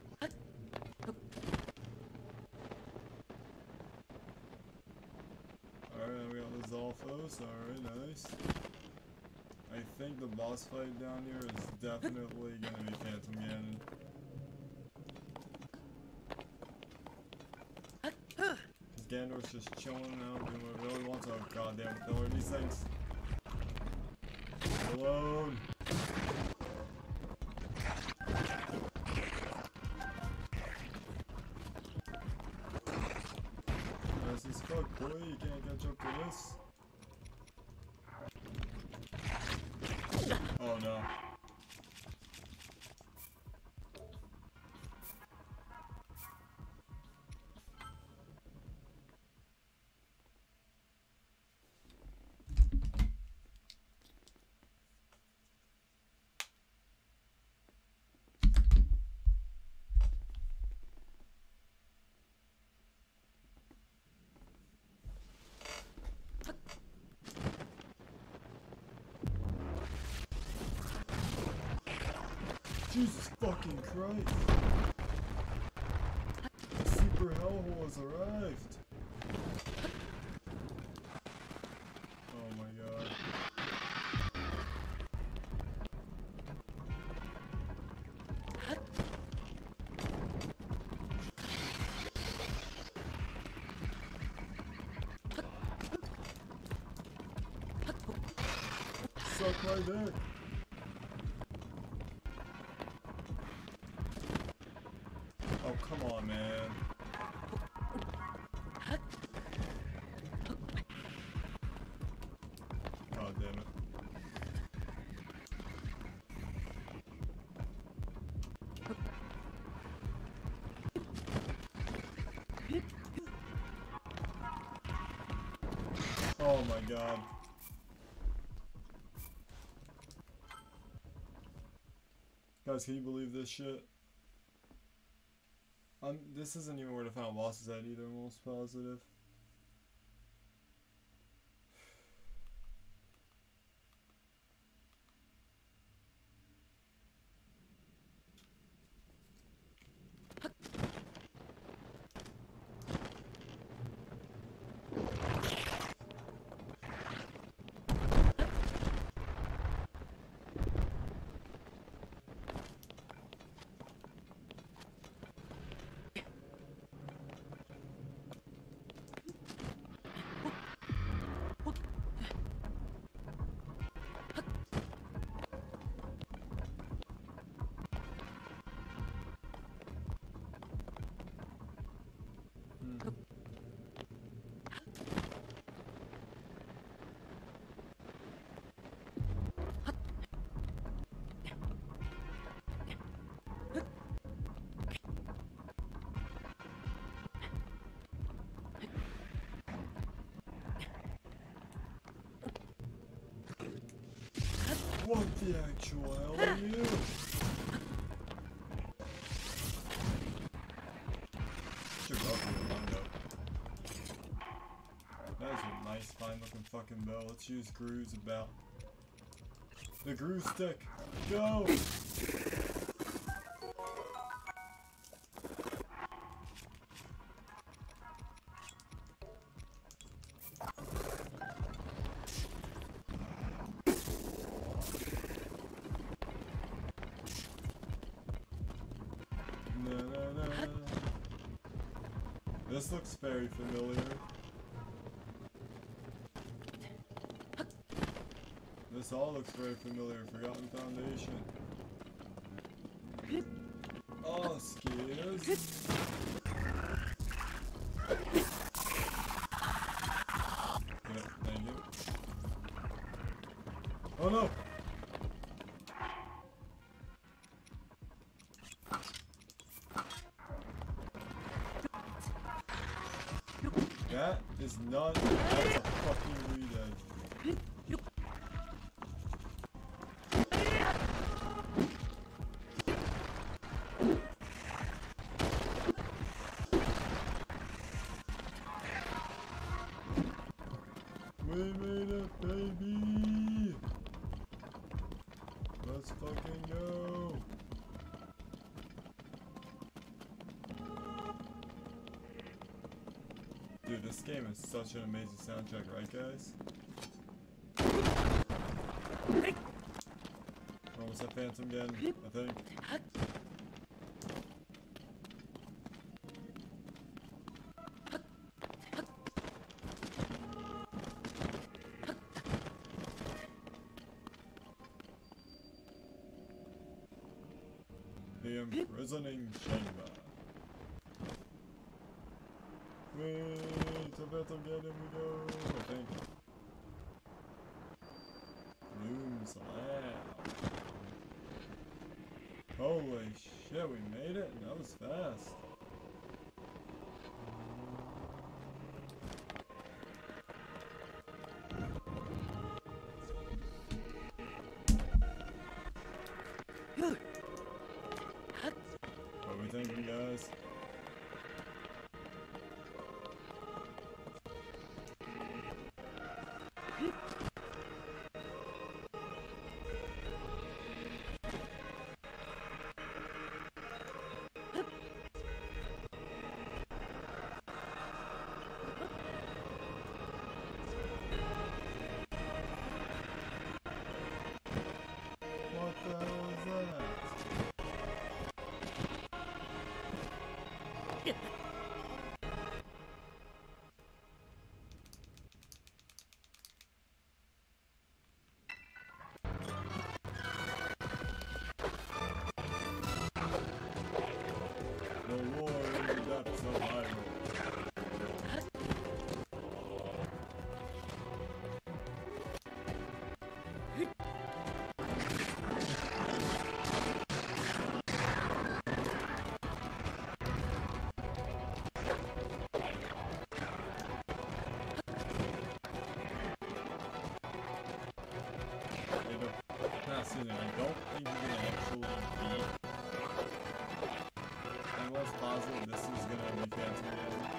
Alright, we got the Zolfos. Alright, nice. I think the boss fight down here is definitely gonna be Phantom Ganon. Ganondorf's just chilling now, doing whatever he wants. Oh goddamn, what the hell are these things? Alone. Nice as fuck, boy. You can't catch up to this. Oh no. Jesus fucking Christ! The super hellhole has arrived! Oh my god. Suck my dick! Oh, come on, man. God damn it. Oh my god. Guys, can you believe this shit? This isn't even where the final boss is at either, I'm almost positive. What the actual hell are you? That is a nice, fine-looking fucking bell. Let's use Gru's about. The Gru stick! Go! This looks very familiar. This all looks very familiar. Forgotten Foundation. Oh, skiers. Yep, thank you. Oh no! That is not. That's a fucking redead. We made it, baby! Let's fucking go! Dude, this game is such an amazing soundtrack, right guys? Almost at Phantom again, I think. The imprisoning chamber. Wait, to Phantom again, here we go, I think. Looms loud. Holy shit, we made it, and that was fast. What are we thinking, guys? What the hell is that? The war in the depths of Hyrule. Past season, I don't think you're gonna actually beat. I'm less positive this is gonna be Phantom again.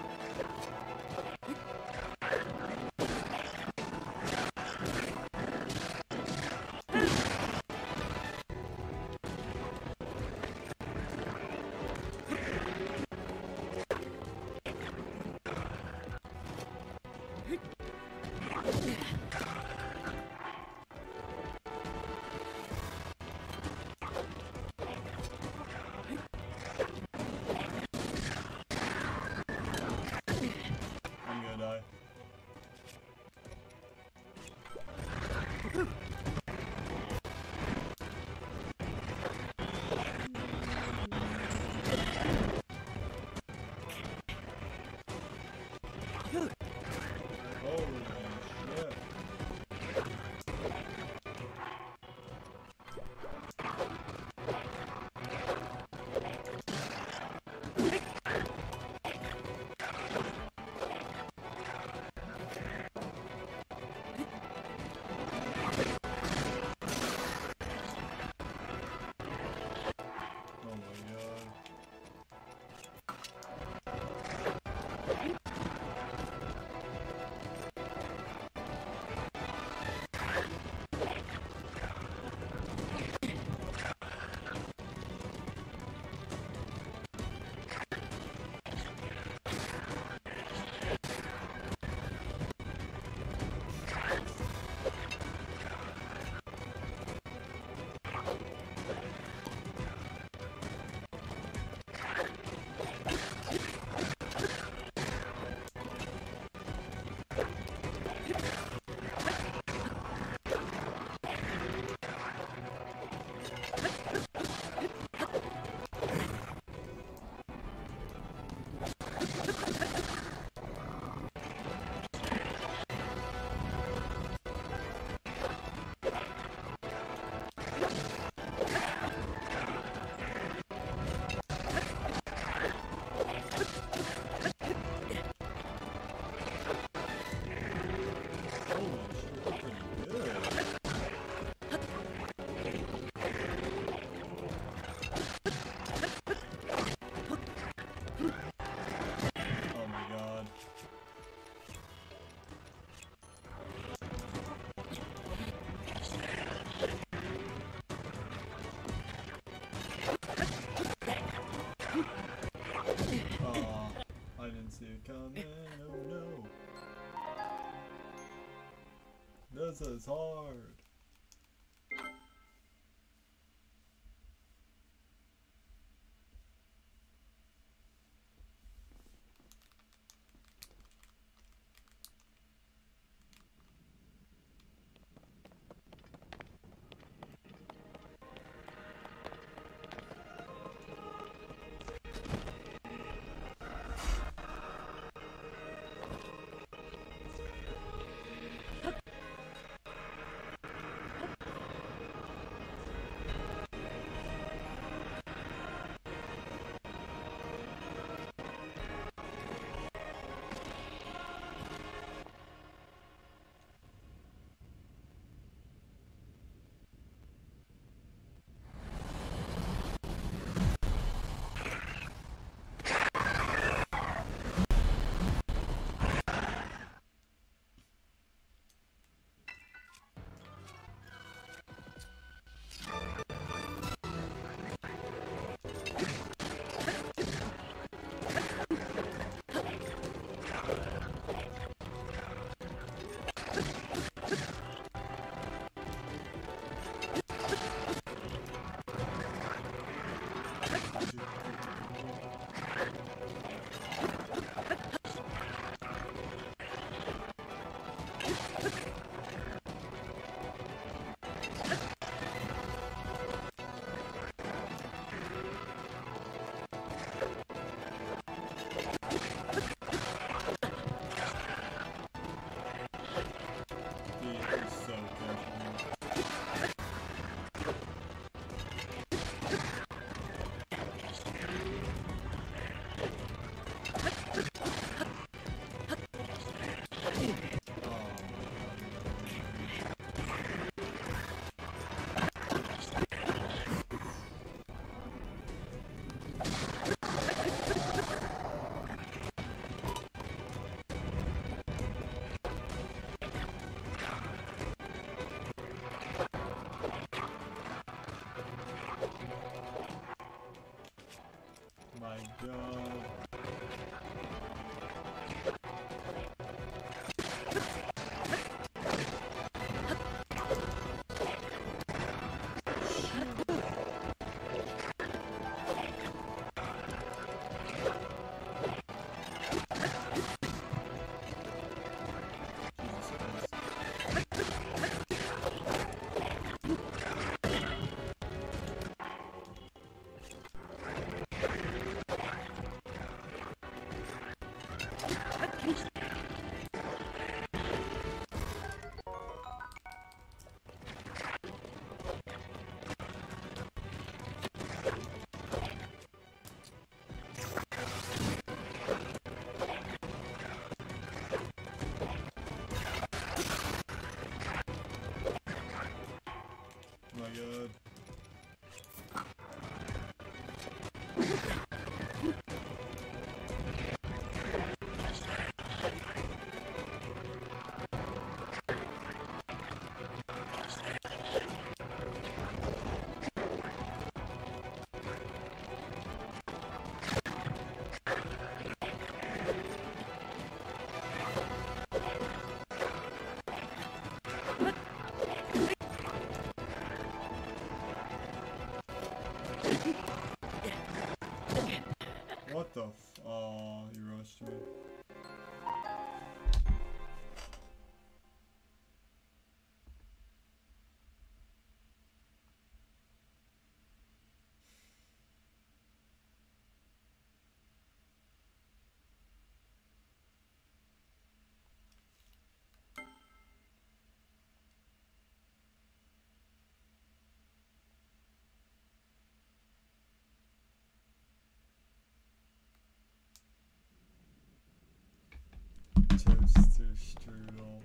coming, oh no. This is hard. My God. Oh my God. What the f- Aw, you rushed me. Toaster strudel.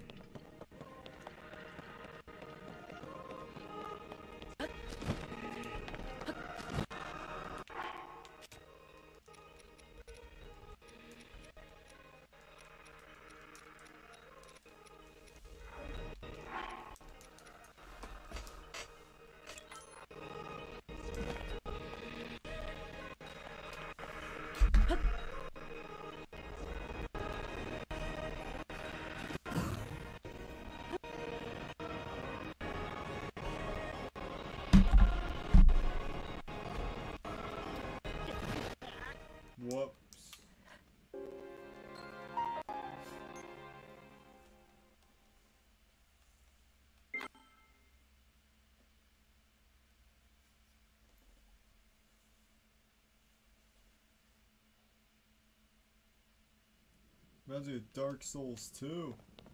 Reminds me of Dark Souls 2.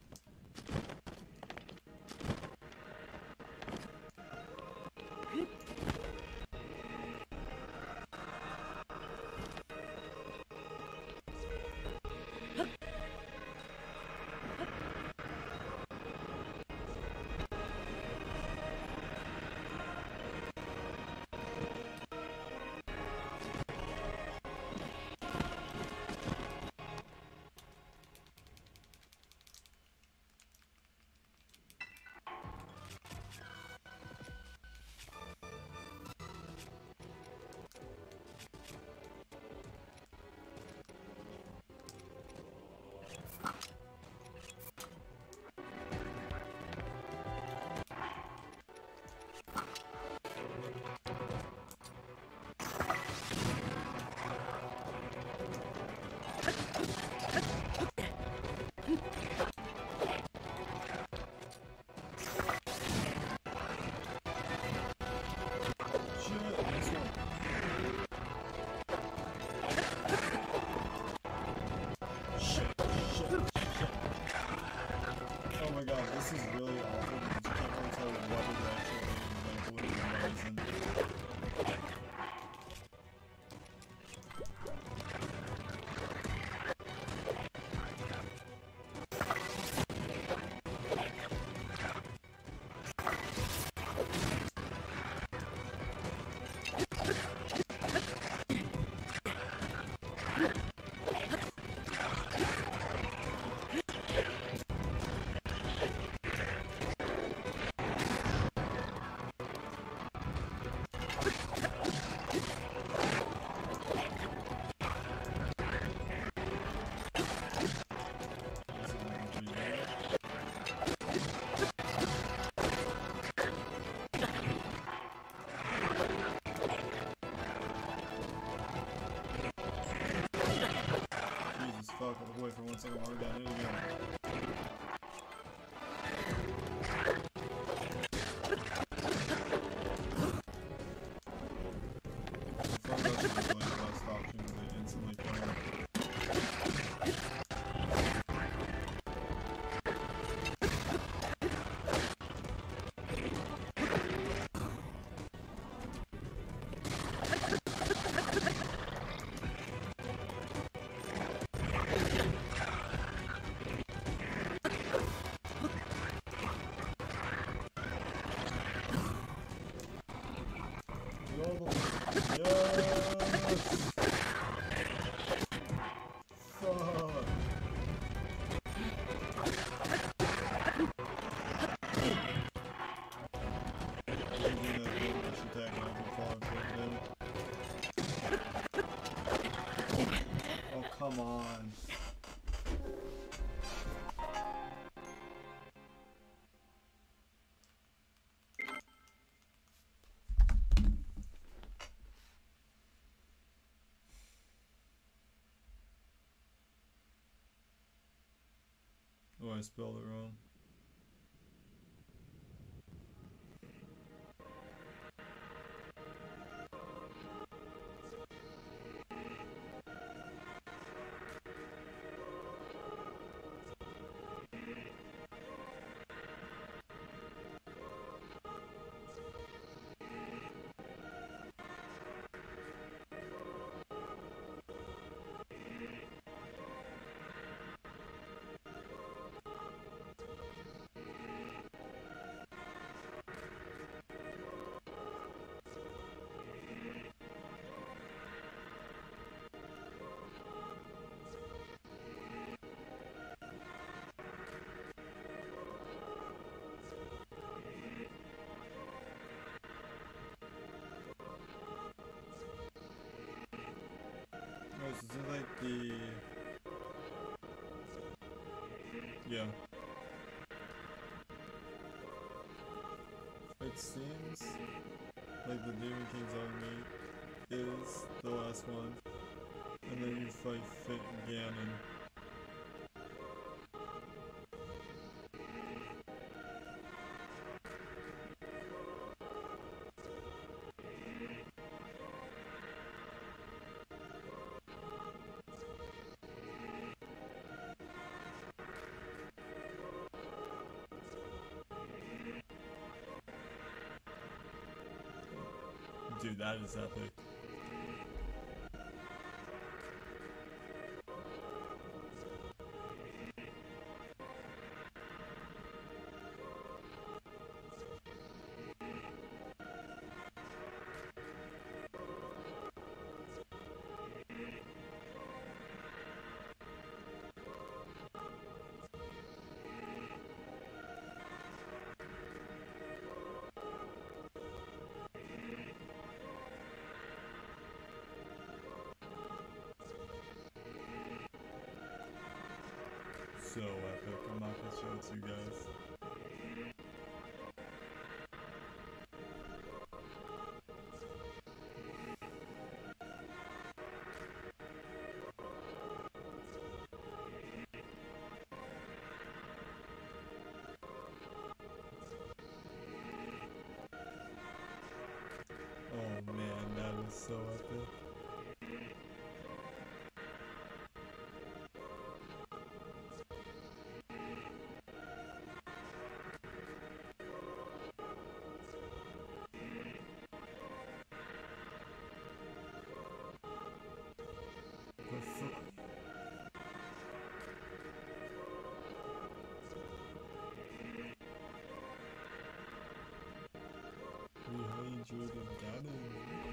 This is really awful because you can't really tell what is actually like what is and fuck, I'll wait for 1 second while we're down it again. Come on. Oh, I spelled it wrong. Is it like the... Yeah. It seems like the Demon King's Army is the last one, and then you fight Ganon. Dude, that is epic. So epic. I'm not gonna show it to you guys. Oh man, that is so epic. Rehydrated garden.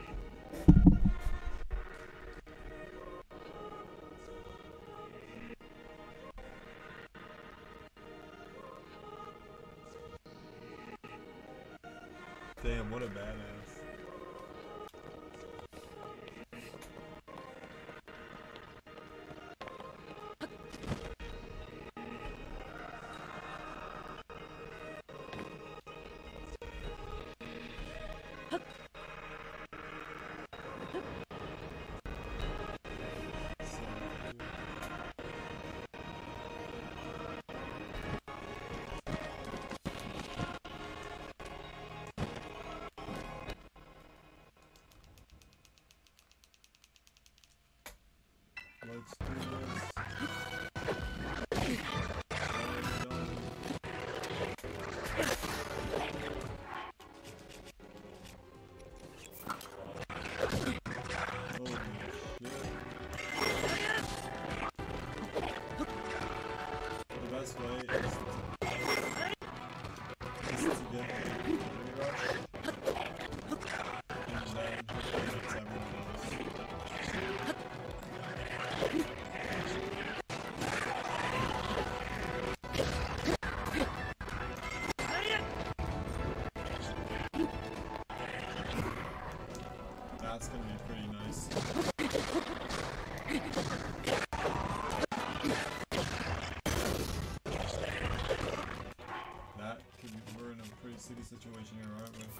Damn, what a badass. Let's do this. That's gonna be pretty nice. That could be, we're in a pretty sticky situation here, aren't we?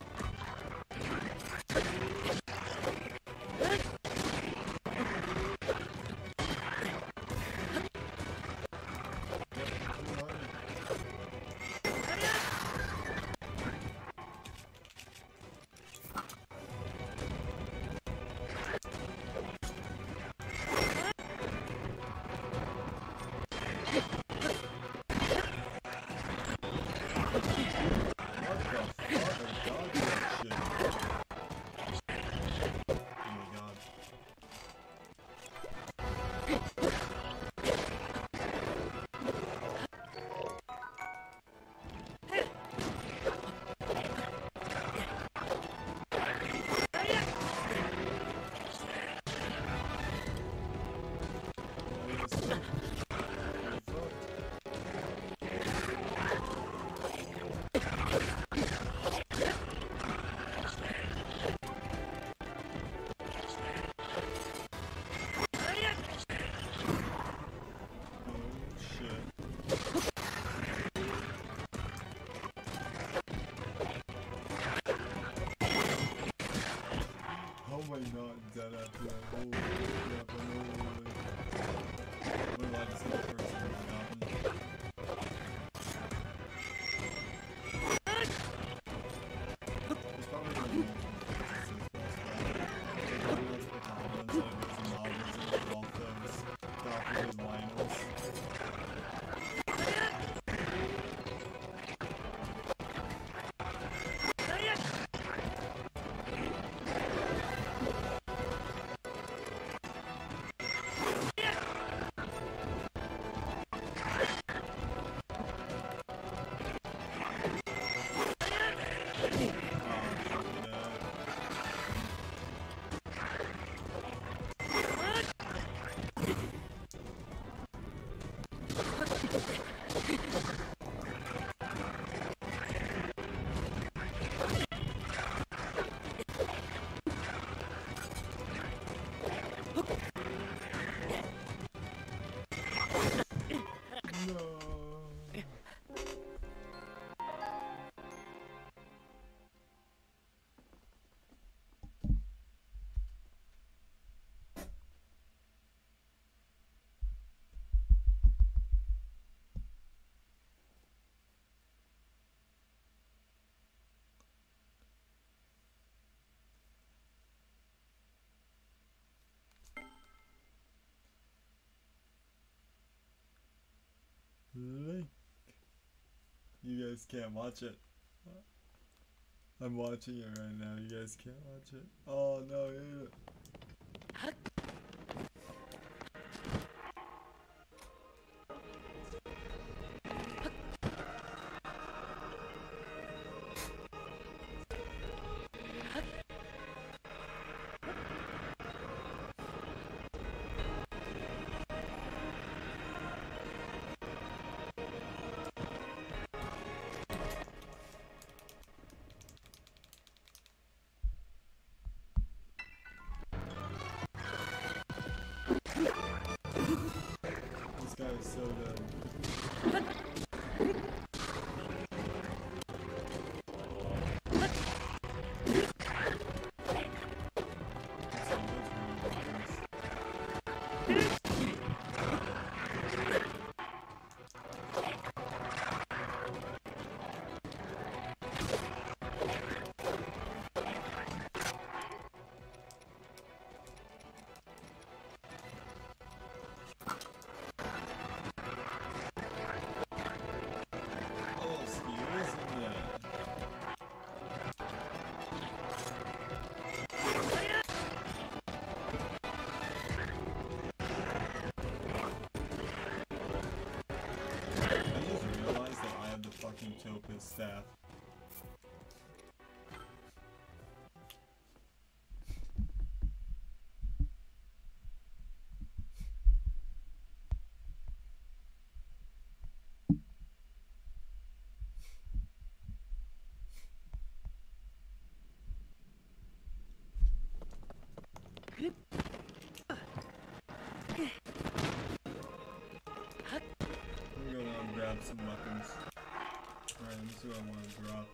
How am I not dead after that? Holy crap, I'm really glad to see the first thing that happened. It's probably going to be Link. You guys can't watch it. I'm watching it right now. You guys can't watch it. Oh no, ew. This guy is so good. Topaz staff. I'm gonna grab some weapons. Alright, let me see what I want to drop.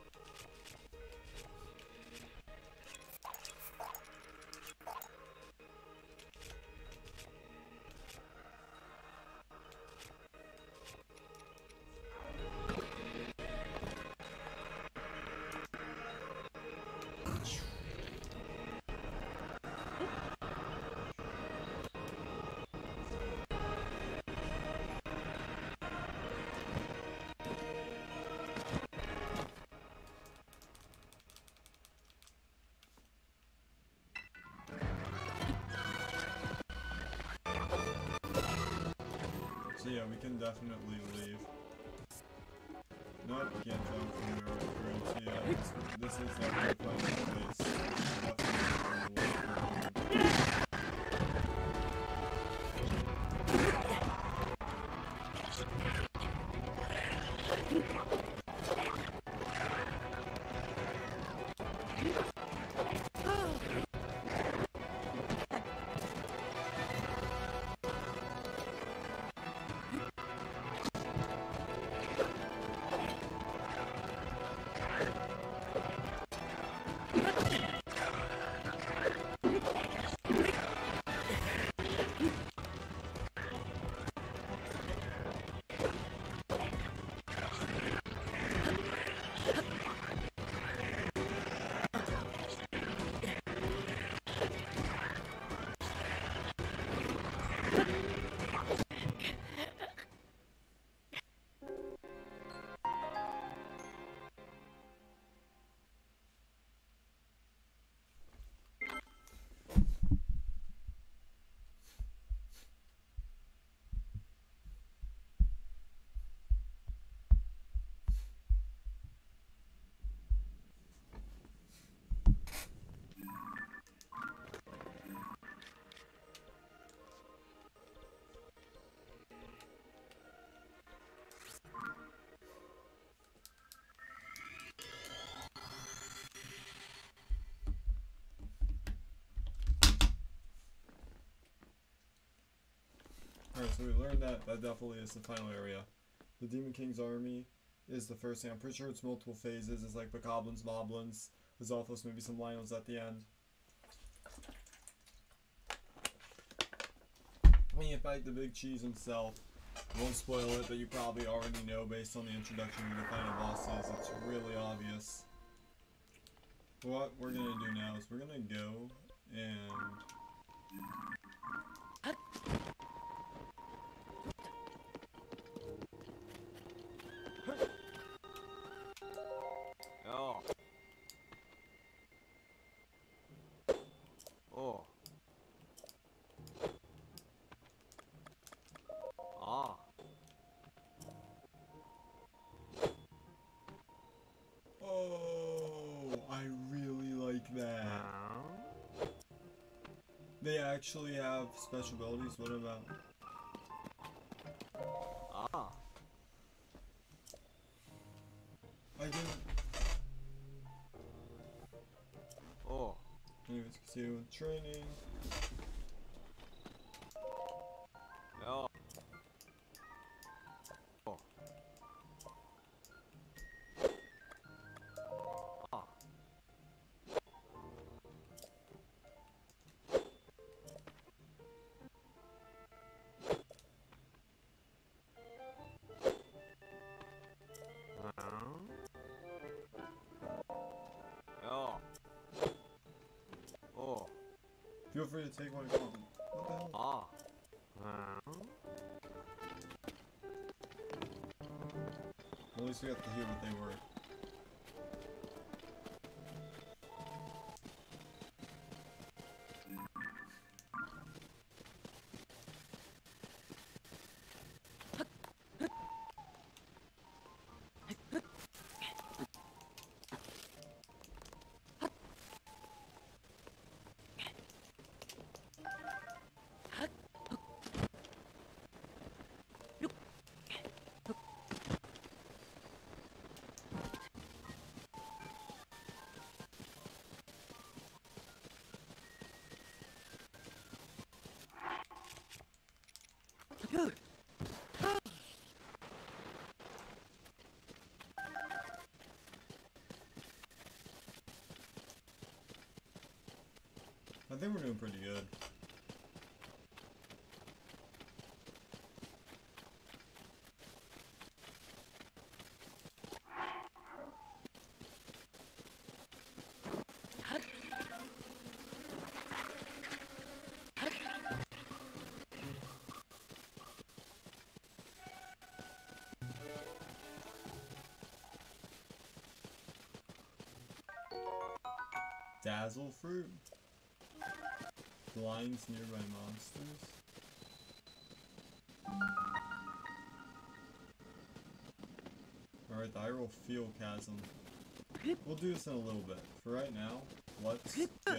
So yeah, we can definitely leave. Nope, can't tell from where we're going to. Yeah, this is definitely a fun place. Alright, so we learned that definitely is the final area. The Demon King's army is the first thing. I'm pretty sure it's multiple phases. It's like the goblins, moblins. There's also maybe some lions at the end. When you fight the big cheese himself, I won't spoil it, but you probably already know based on the introduction to the final bosses. It's really obvious. What we're gonna do now is we're gonna go and They actually have special abilities? What about? Ah. I didn't. Oh. Anyways, continue with training. Oh. Oh. Ah. Oh. Oh. Feel free to take what you want. What the hell? Ah. At least we have to hear what they were. I think we're doing pretty good. Dazzle fruit blinds nearby monsters. Alright, the Hyrule Field Chasm. We'll do this in a little bit. For right now, let's go.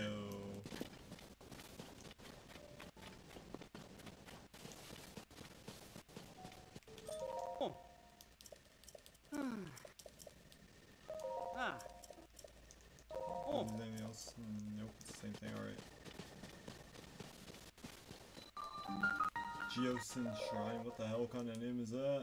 Oh. Ah. Oh. Is there anything else? Nope, it's the same thing, alright. Geosin Shrine, what the hell kind of name is that?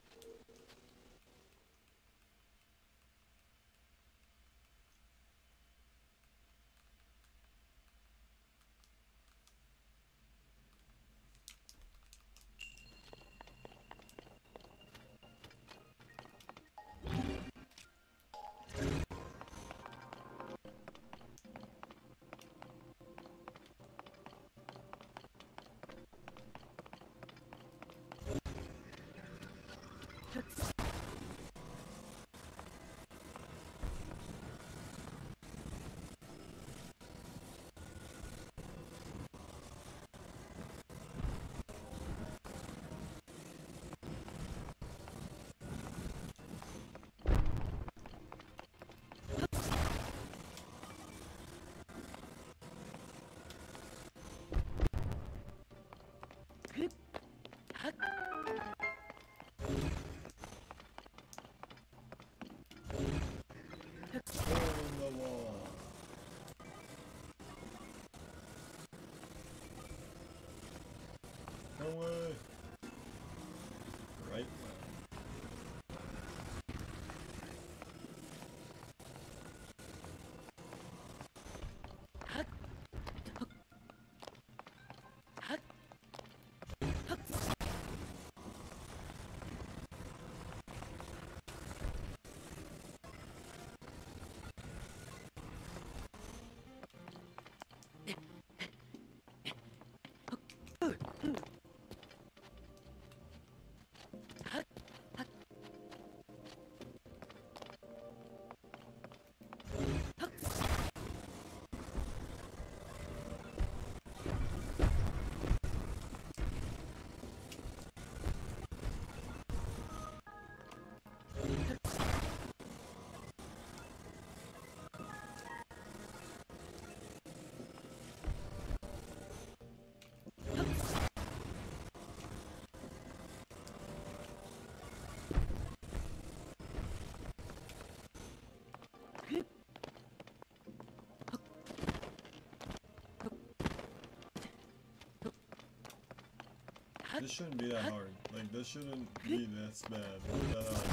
On the wall. No way. Right. This shouldn't be that hard. Like, this shouldn't be this bad. That hard.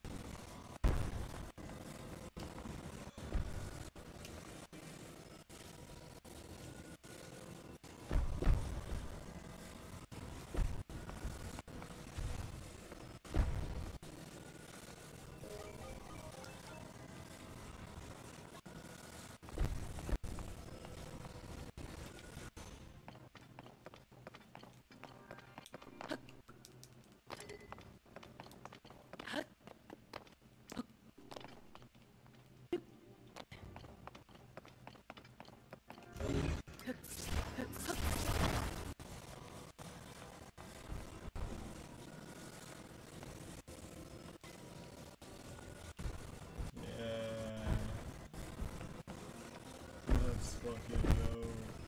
Fucking go.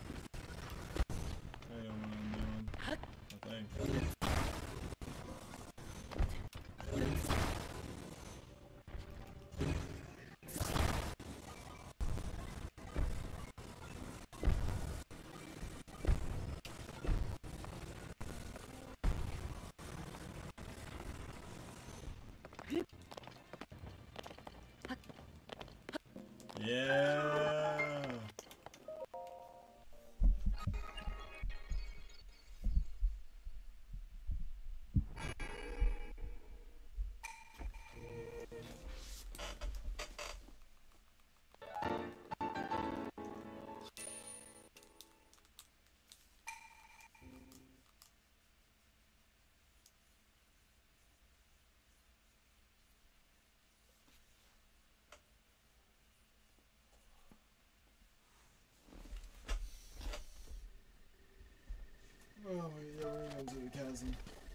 I know what I'm doing. I think. Yeah. Oh, yeah, we're going to the chasm.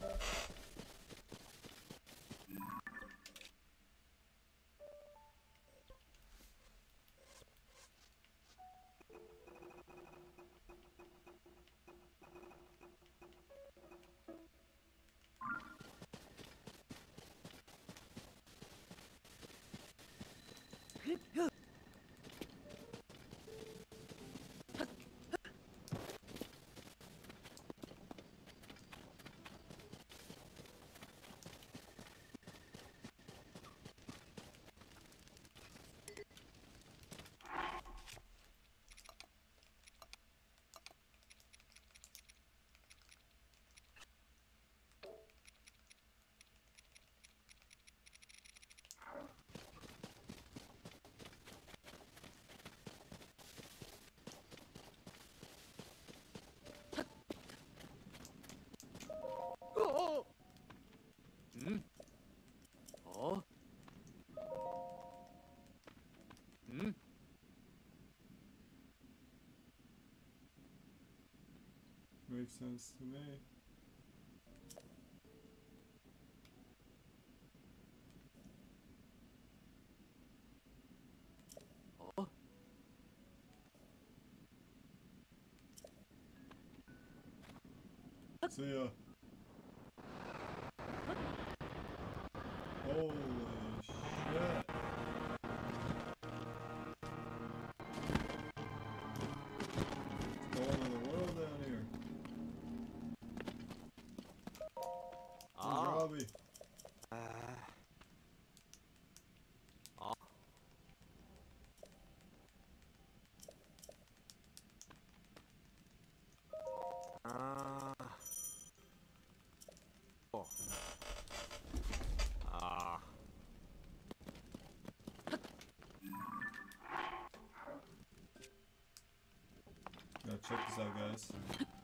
Makes sense to me. See ya. Holy shit. What's going on in the world down here? Robbie. Now check this out, guys.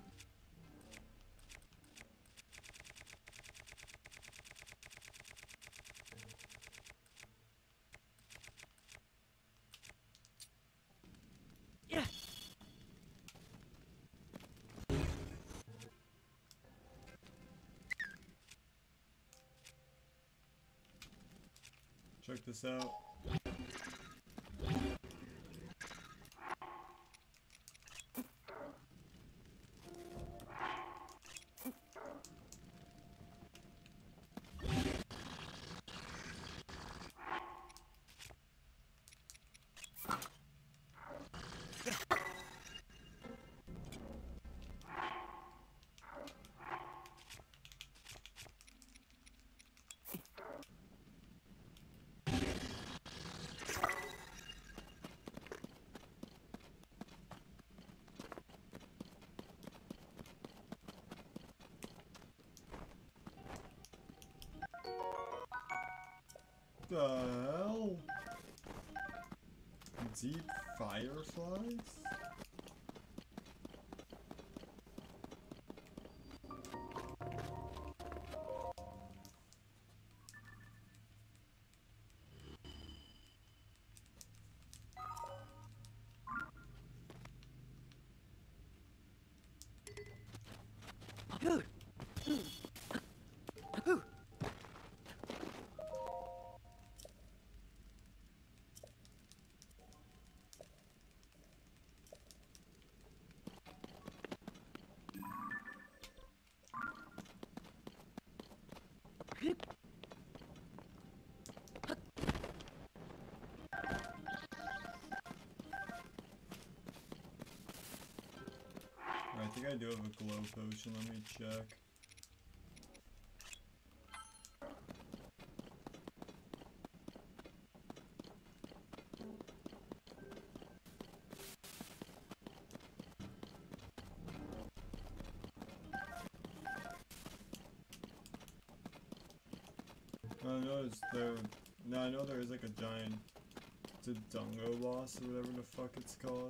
Check this out. The hell? Deep fireflies? I think I do have a glow potion, let me check. I noticed there. No, I know there is like a giant Dungo boss or whatever the fuck it's called.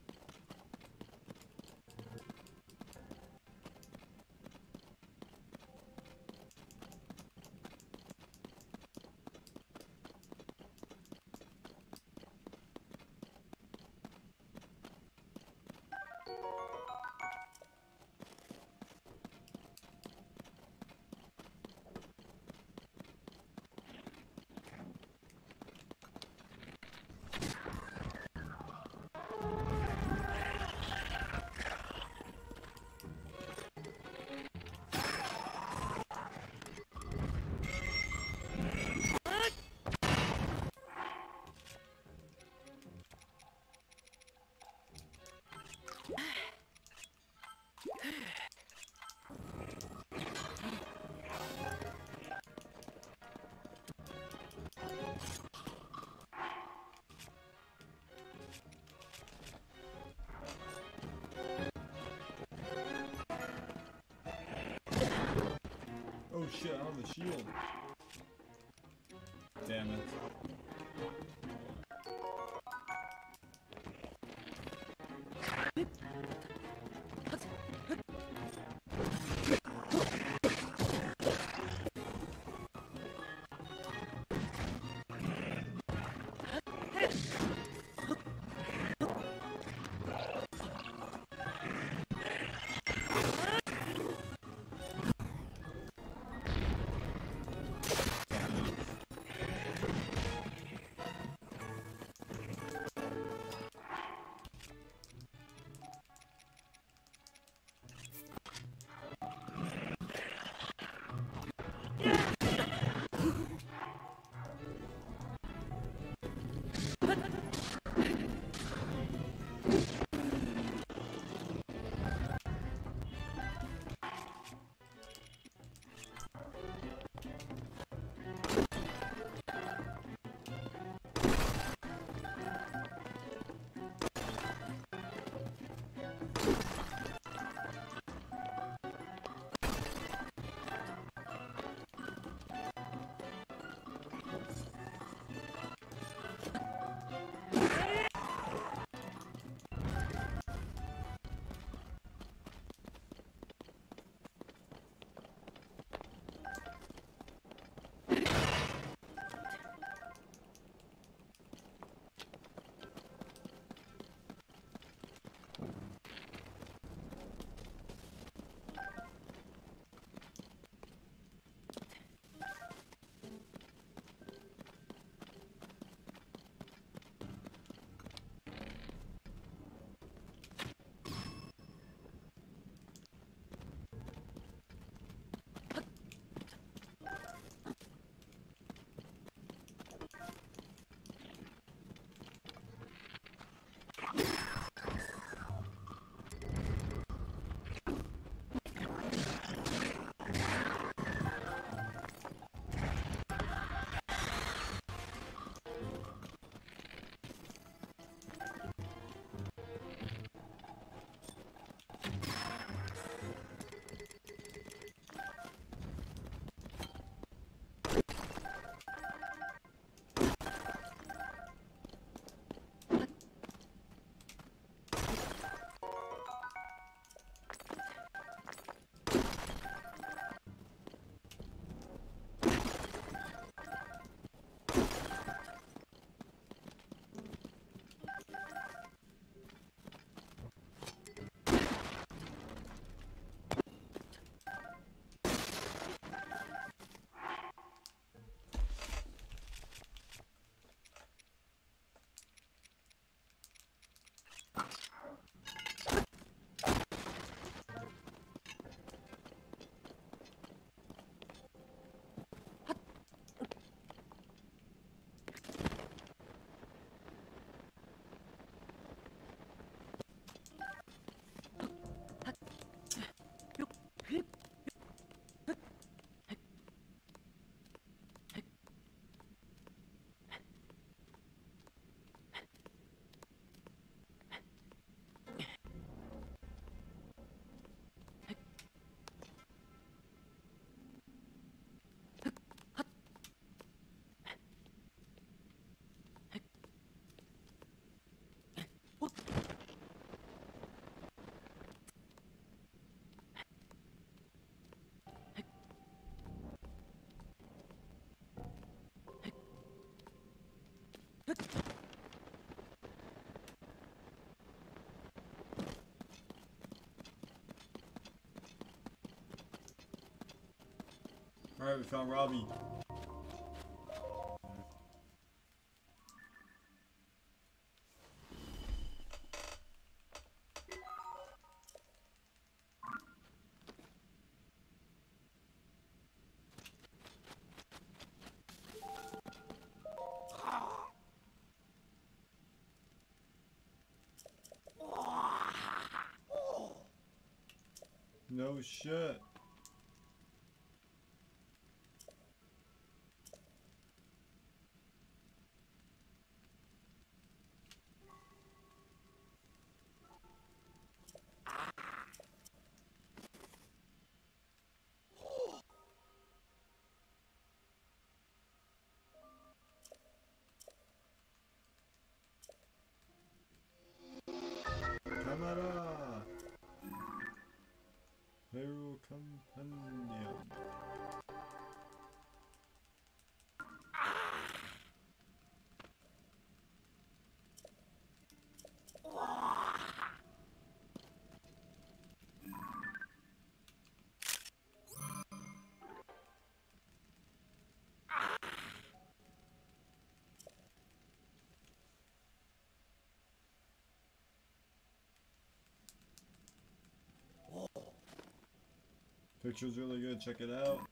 Oh shit, I have a shield. Damn it. Alright, we found Robbie. No shit. Camera! Hyrule Compendium. Picture's really good, check it out.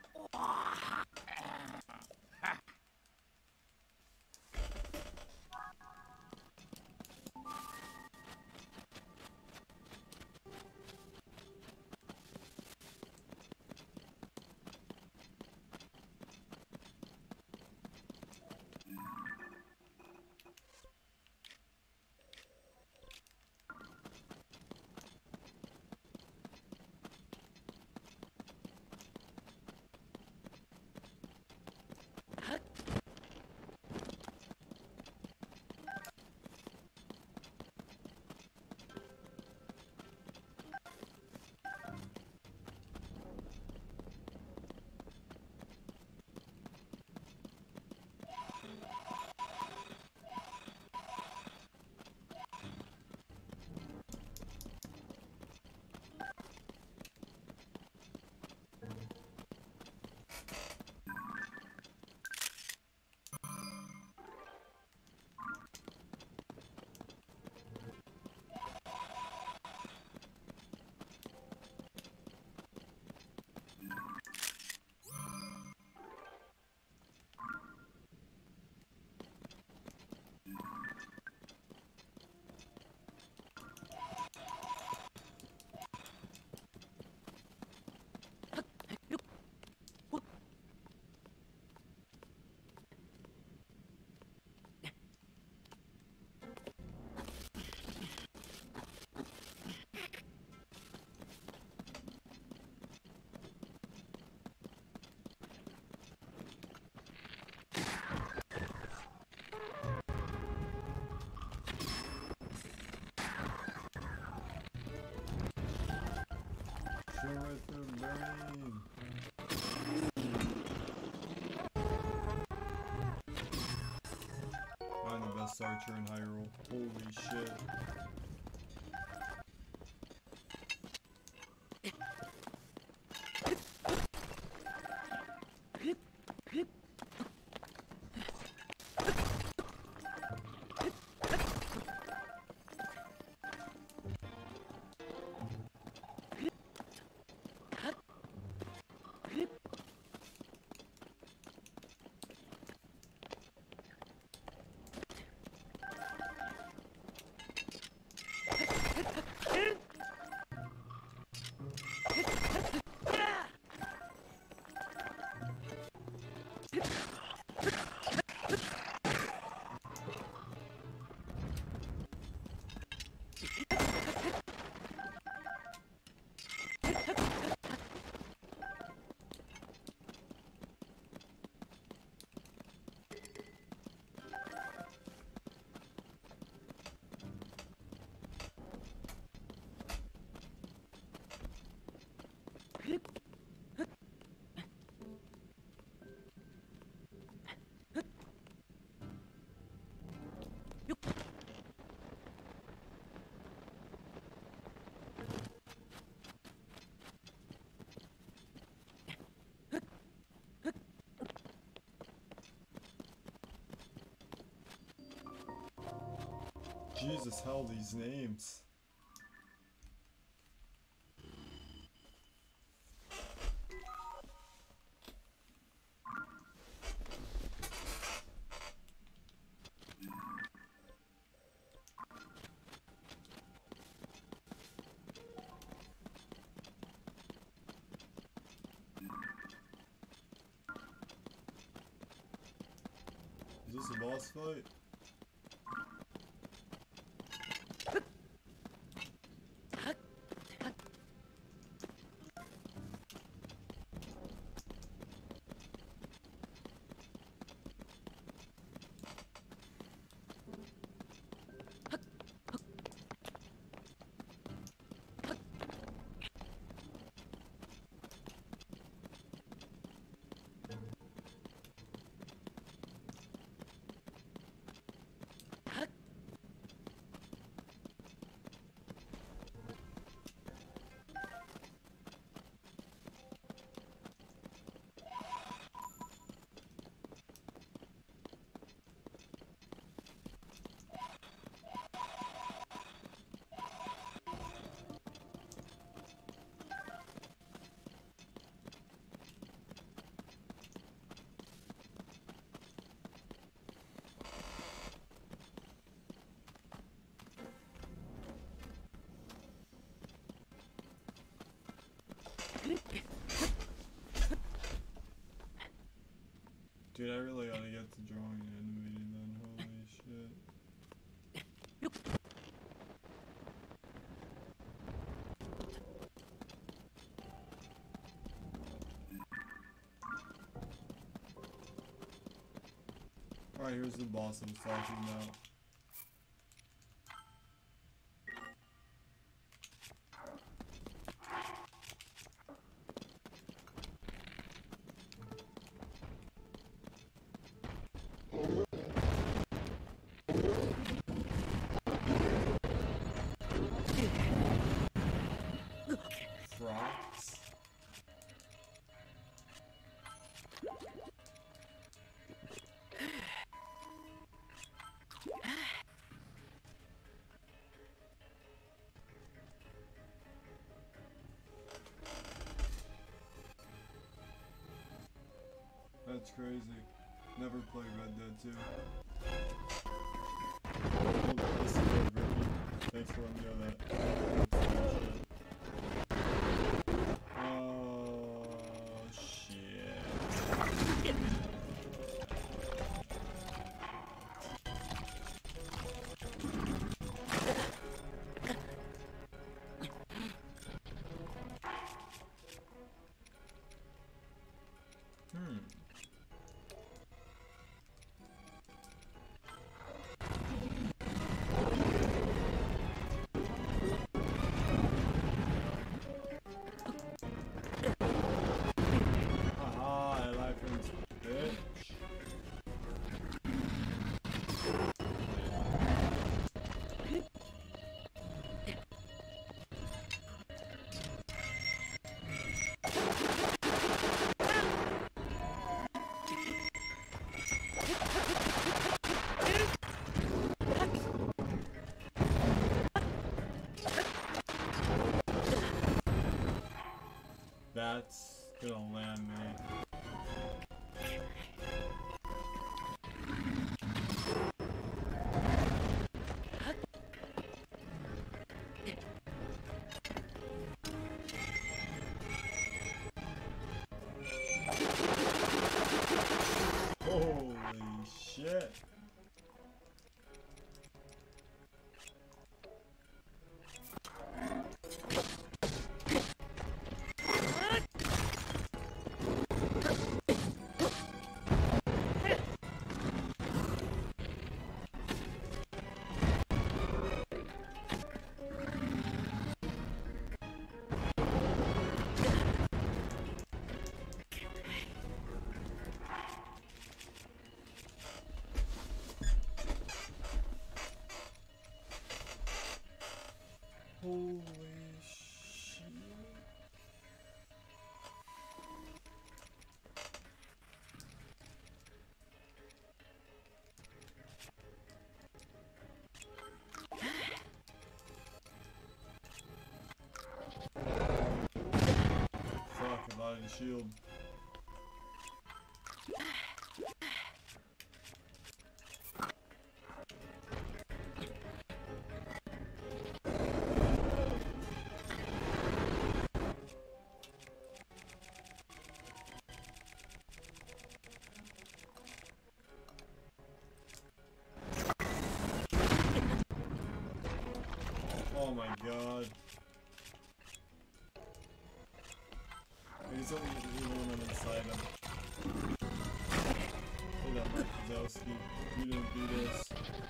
Show it the brain. I'm the best archer in Hyrule. Holy shit. Jesus, hell, these names. Is this a boss fight? Dude, I really ought to get to drawing and animating then, holy shit. Alright, here's the boss I was talking about. Frogs? That's crazy. Never played Red Dead 2. Oh, this is good, Ricky. Thanks for letting me know that. Oh, shit. That's gonna land me. Holy shit. the shield. Oh my god. He's only the evil one inside him. Say that, Mike Wazowski. You didn't do this.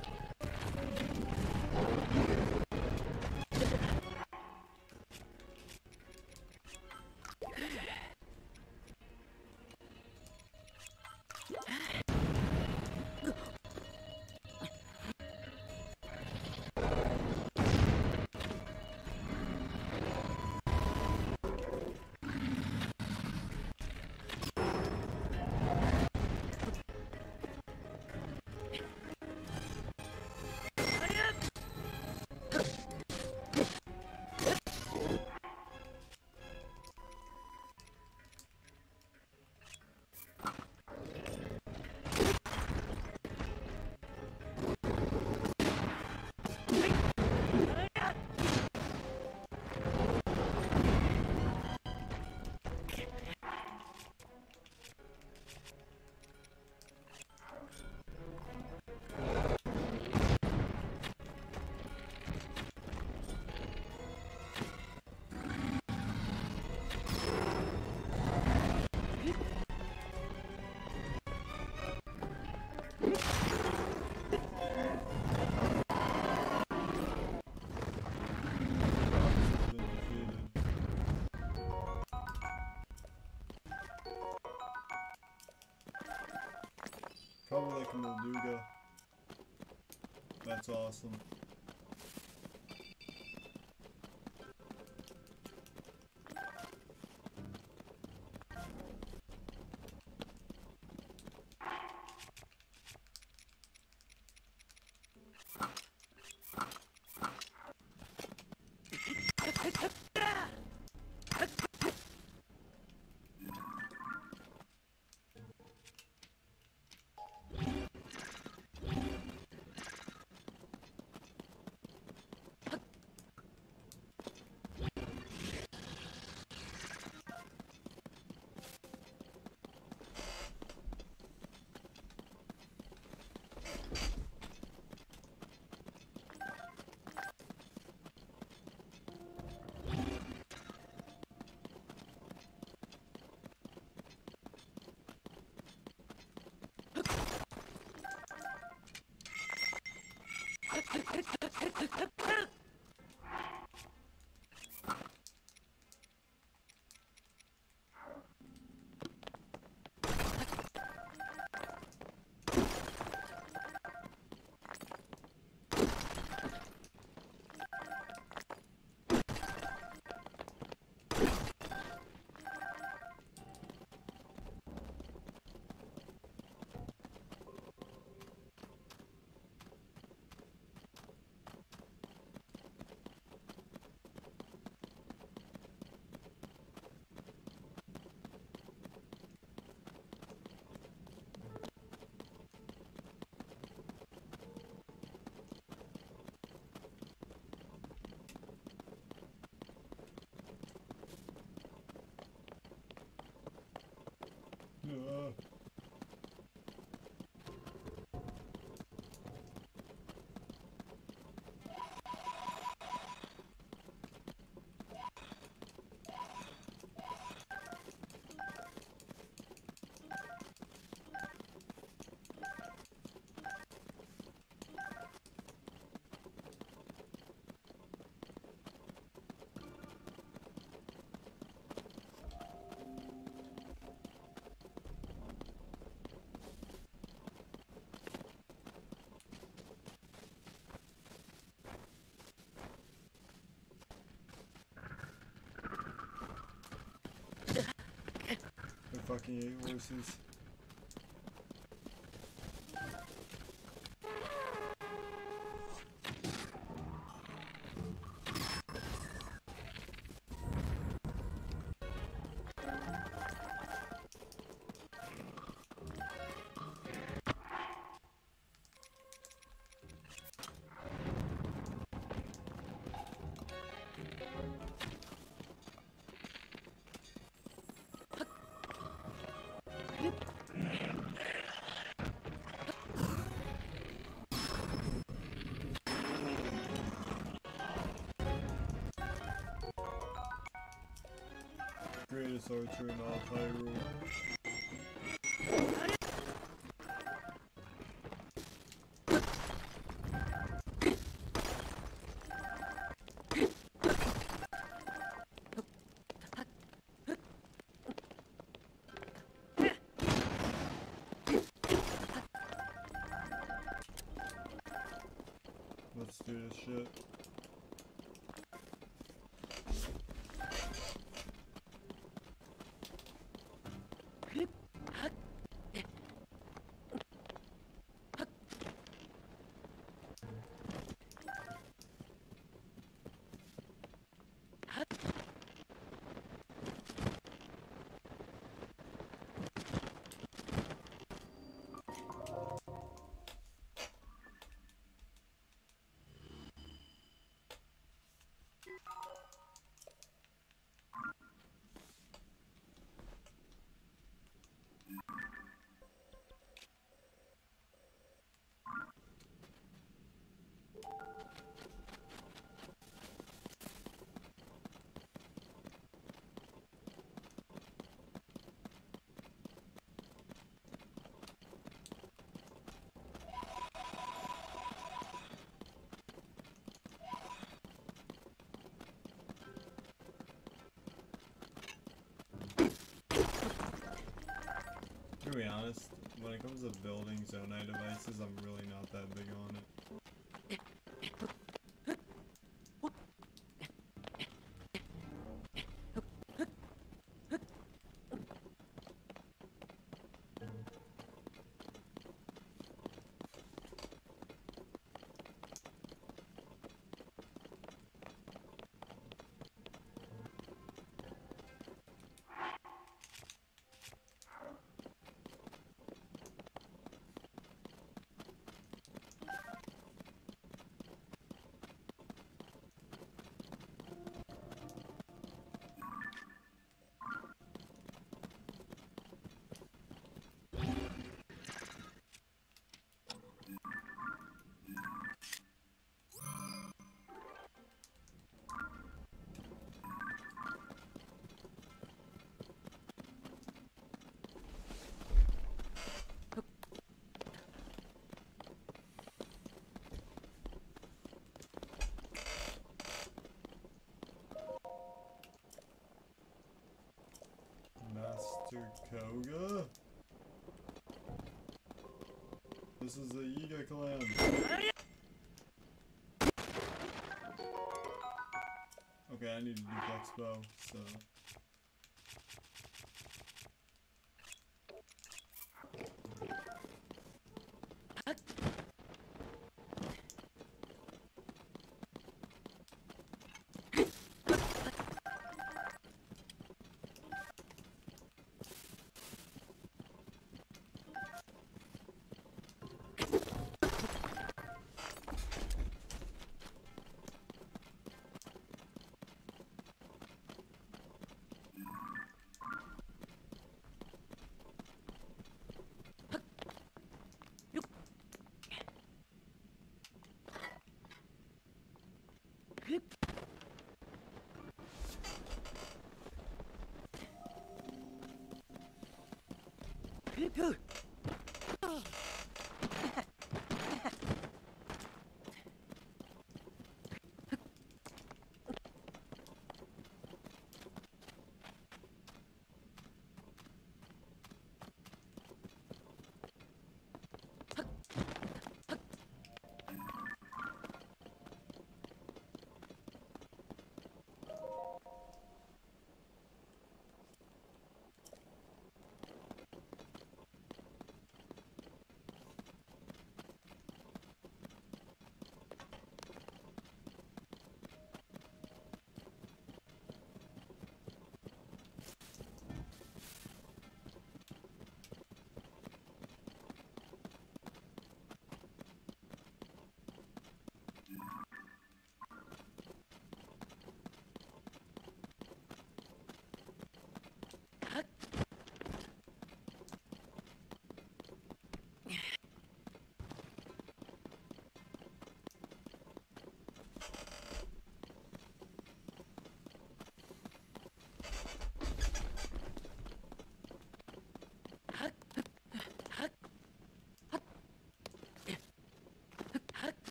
Probably like a Molduga. That's awesome. Fucking 8 horses. best archer in all of Hyrule. Let's do this shit. To be honest, when it comes to building Zonai devices, I'm really not that big on it. Master Koga? This is the Yiga clan. Okay, I need to do flex bow, so...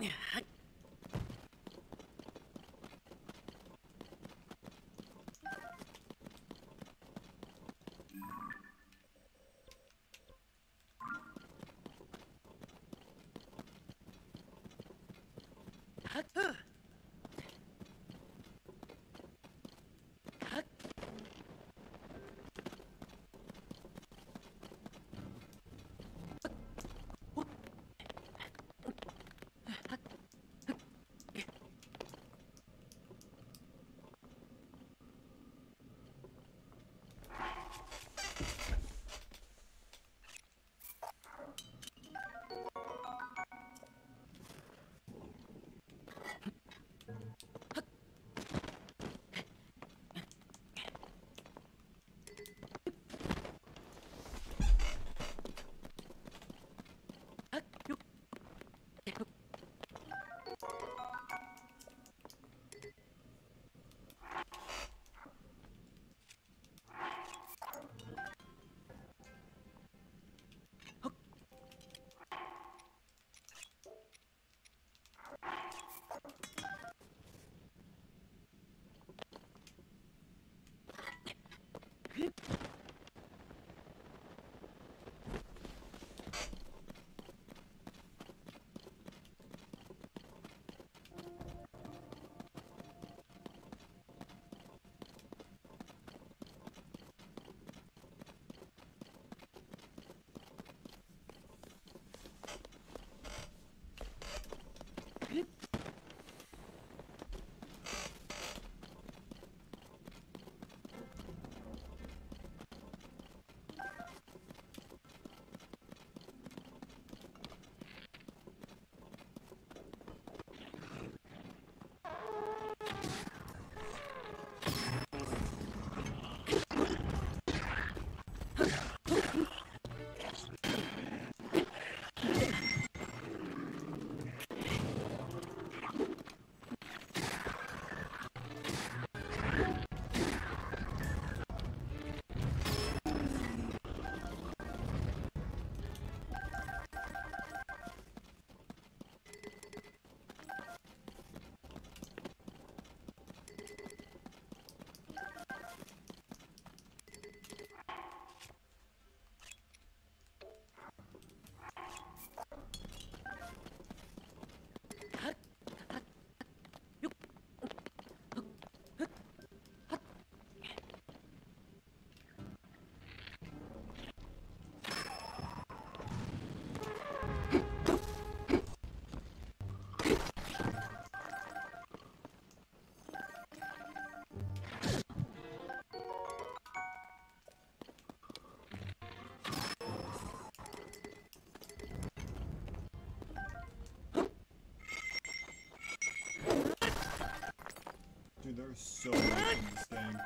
Dude, there's so much in this game.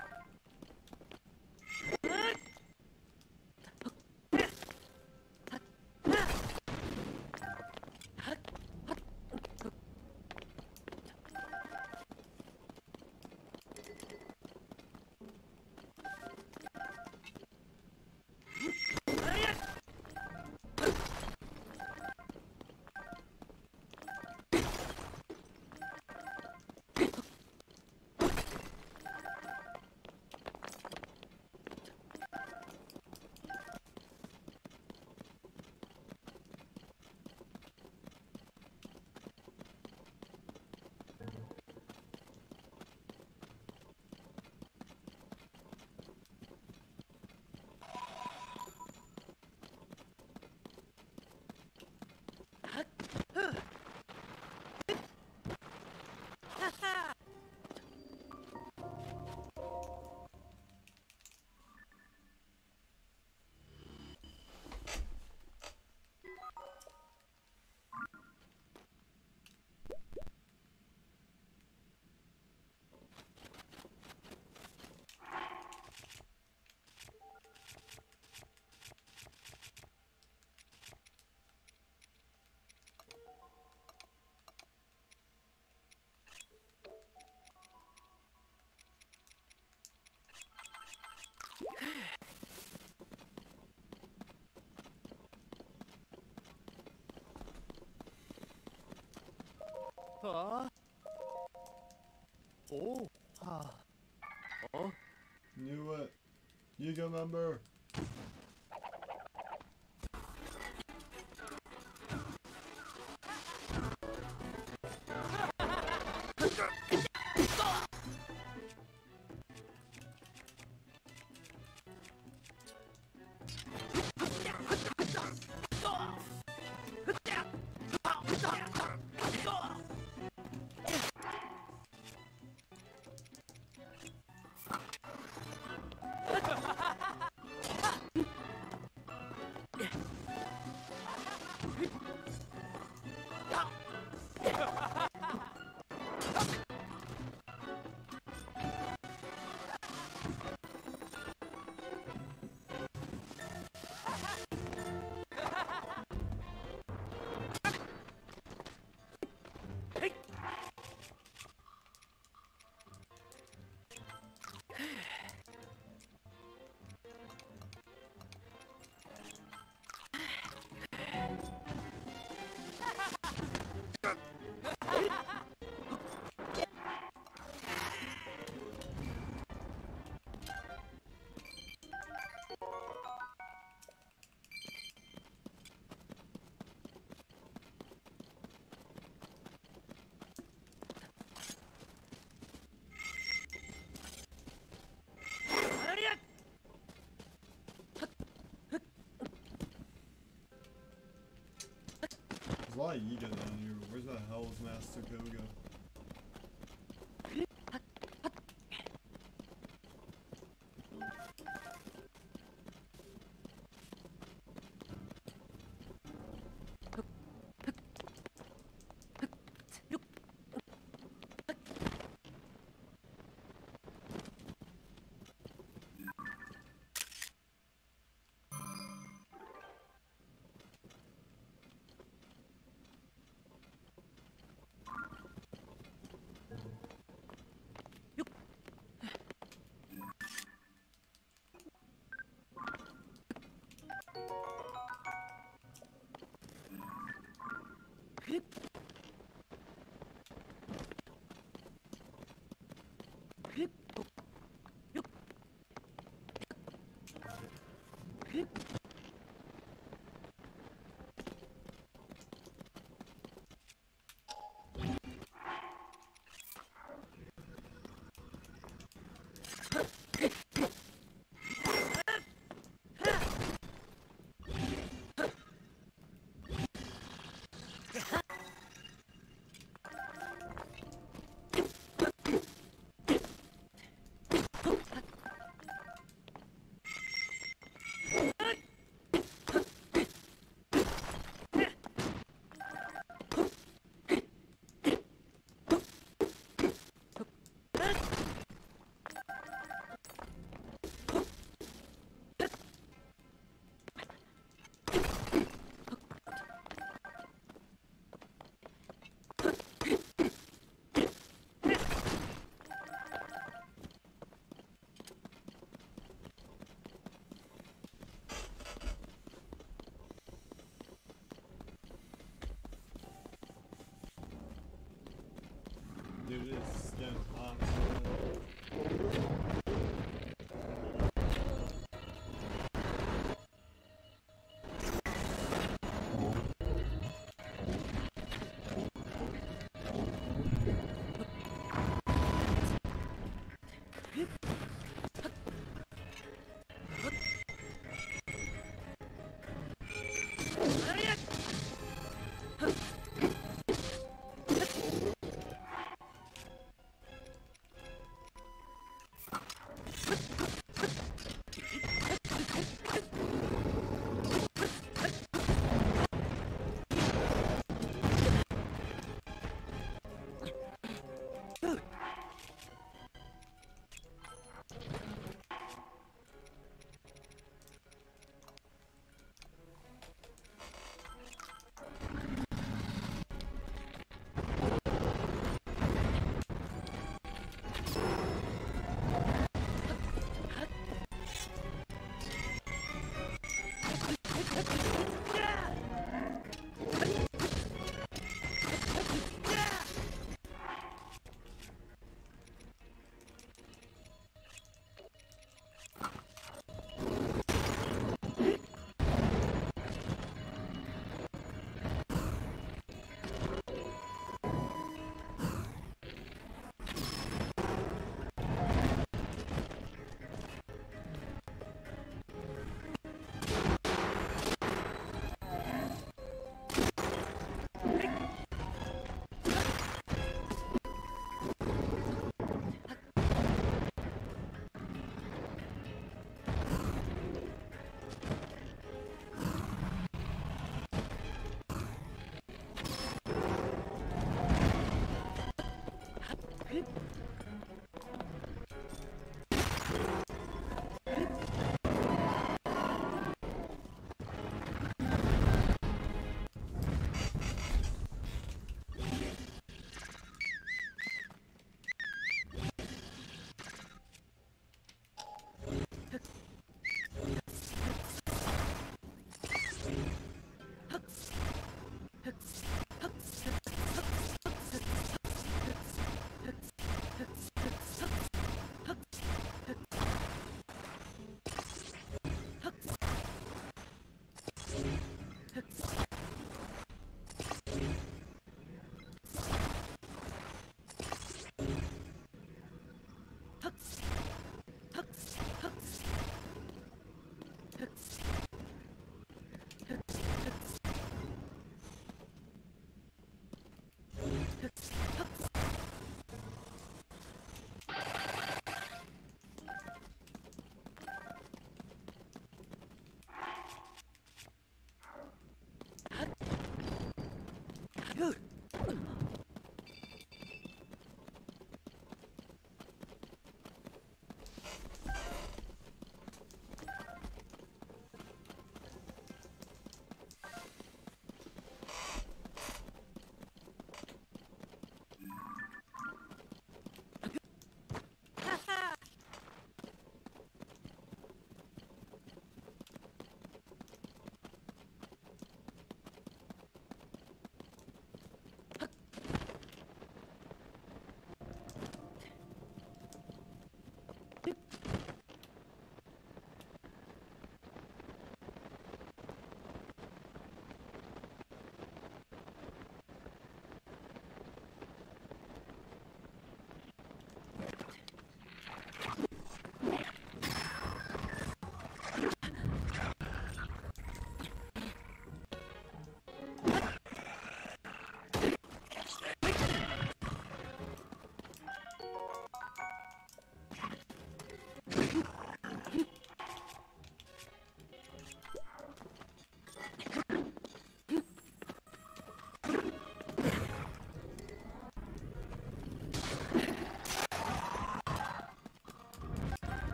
Knew it. You go, member. There's a lot of Yiga down here. Where's the hell's Master Koga? Dude, it's getting hot.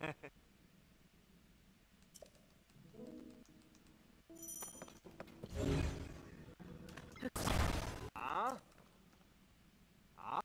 Ah? Ah?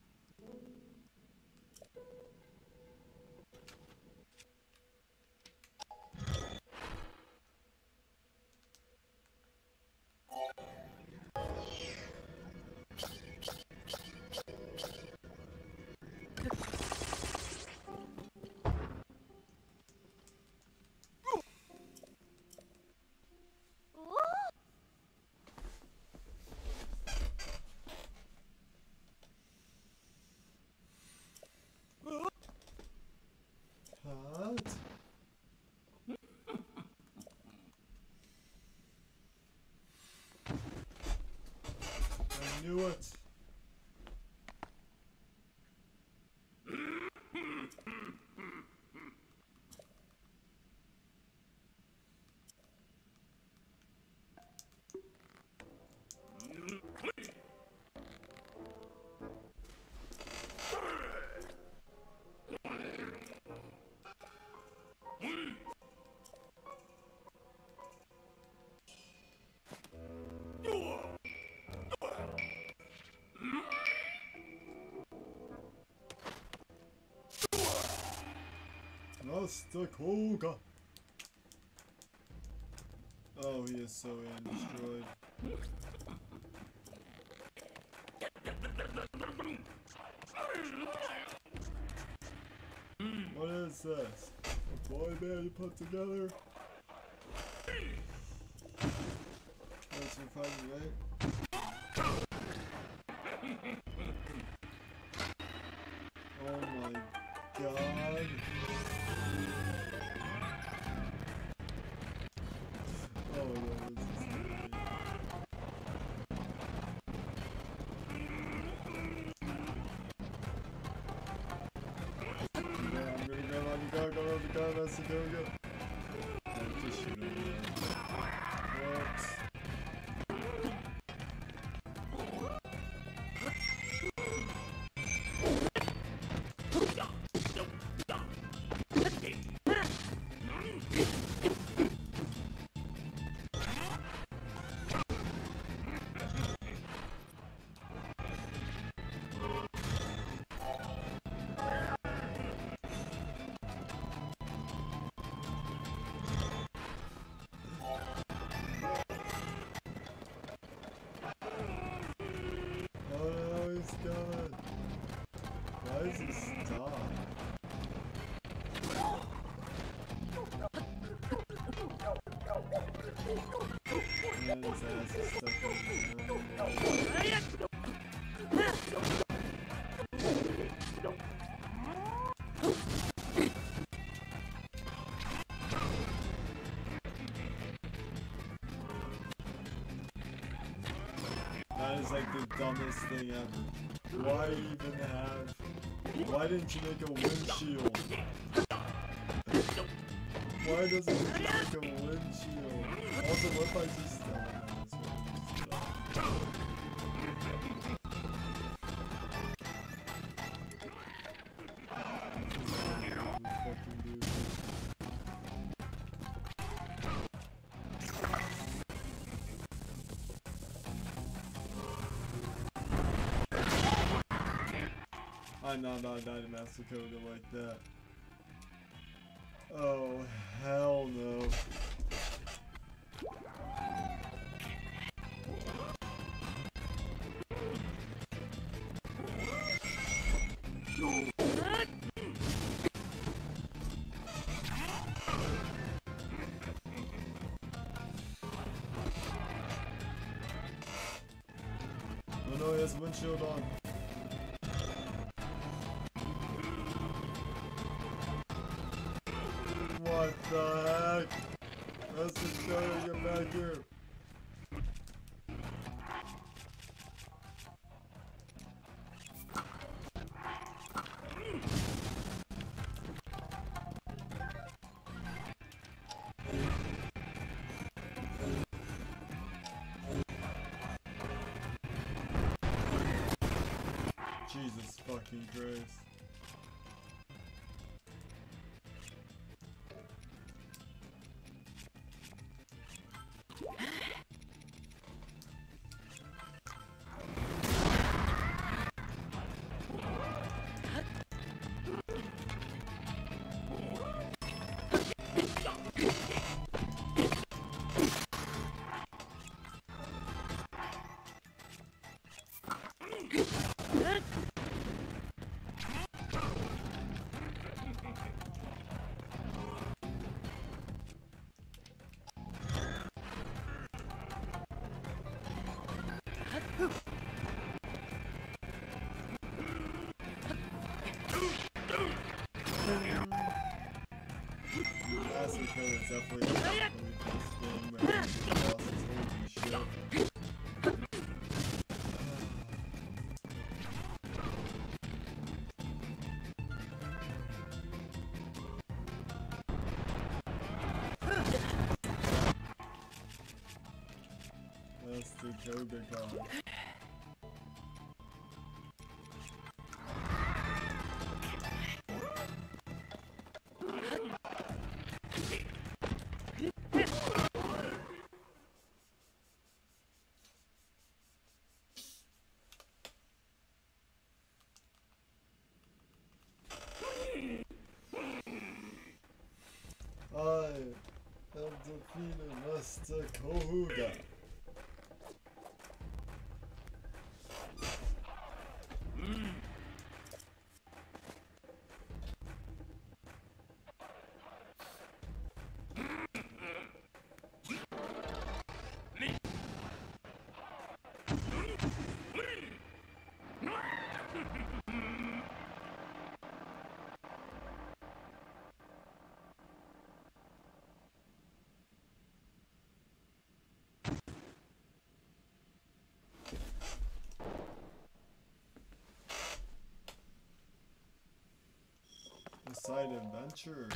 What? I knew it. Master Koga. Oh, he is so destroyed. What is this? A boy band you put together? That's your fighting, right? Oh my god. Oh no, this is great. I'm gonna grab on the car, go on the car, that's the go. Just shoot him. What? Oh, he's gone. Why does he stop? Man, his ass is stuck in the ground. That is like the dumbest thing ever. Why even have... Why didn't you make a windshield? Why doesn't it just make a windshield? Also, what if I just... I'm not about to die to Master Koga like that. Oh, hell no. Oh no, he has a windshield on. What the heck? Let's just go and get back here. Jesus fucking Christ. the code is definitely this game where the boss is holy shit. That's the code they call it. I have defeated Mr. Kohuga. A side adventure.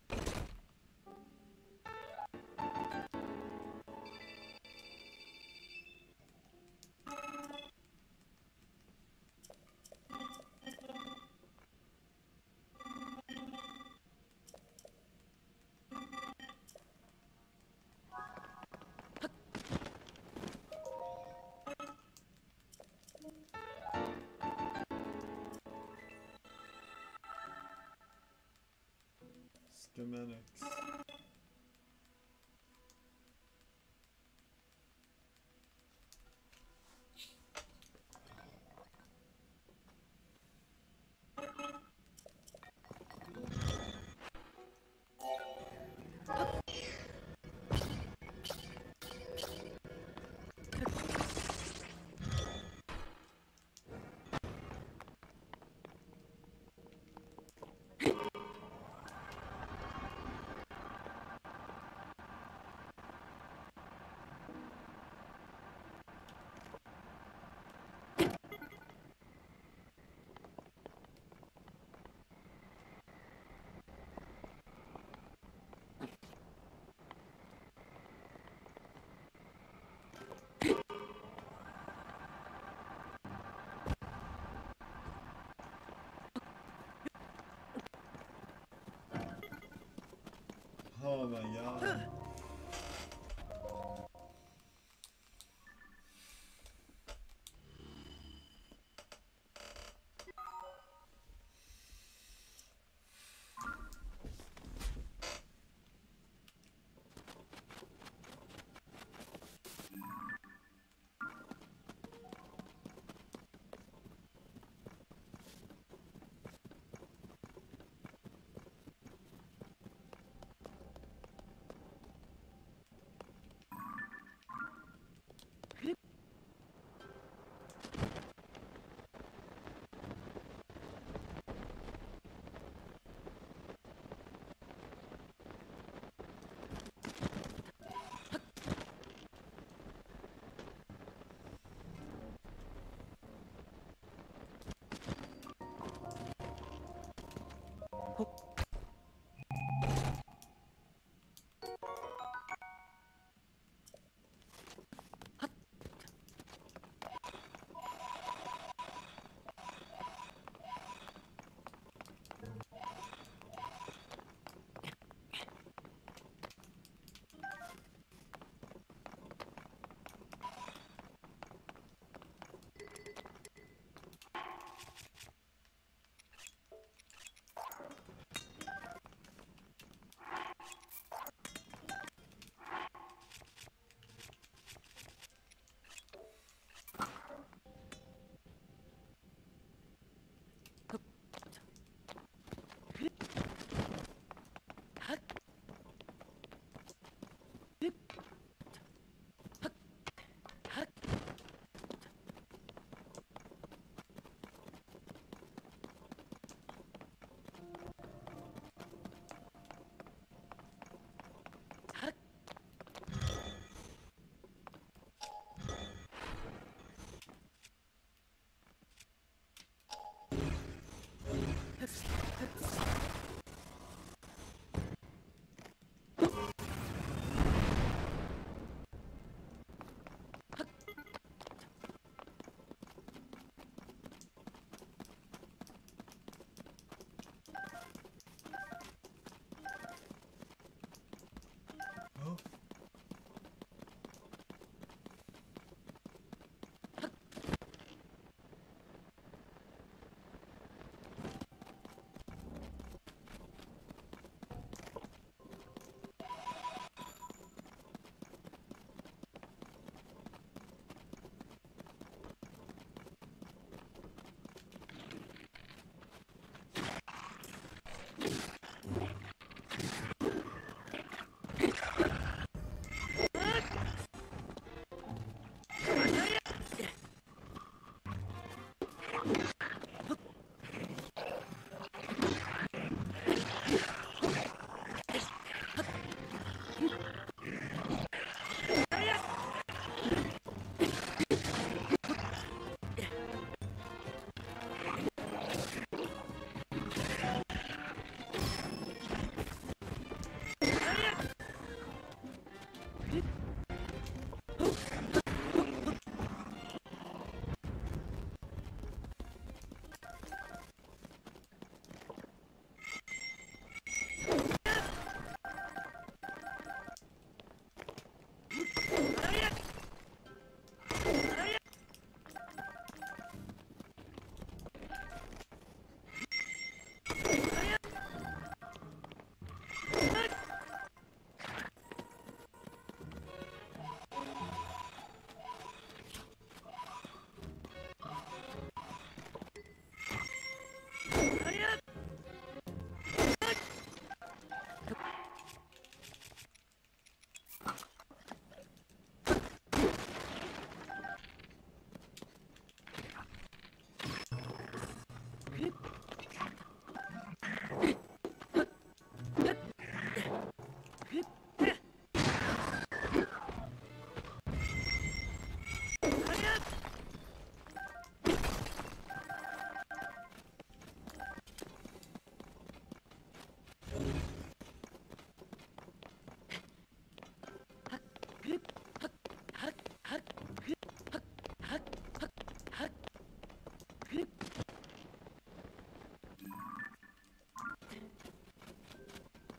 Schematics. Oh my god.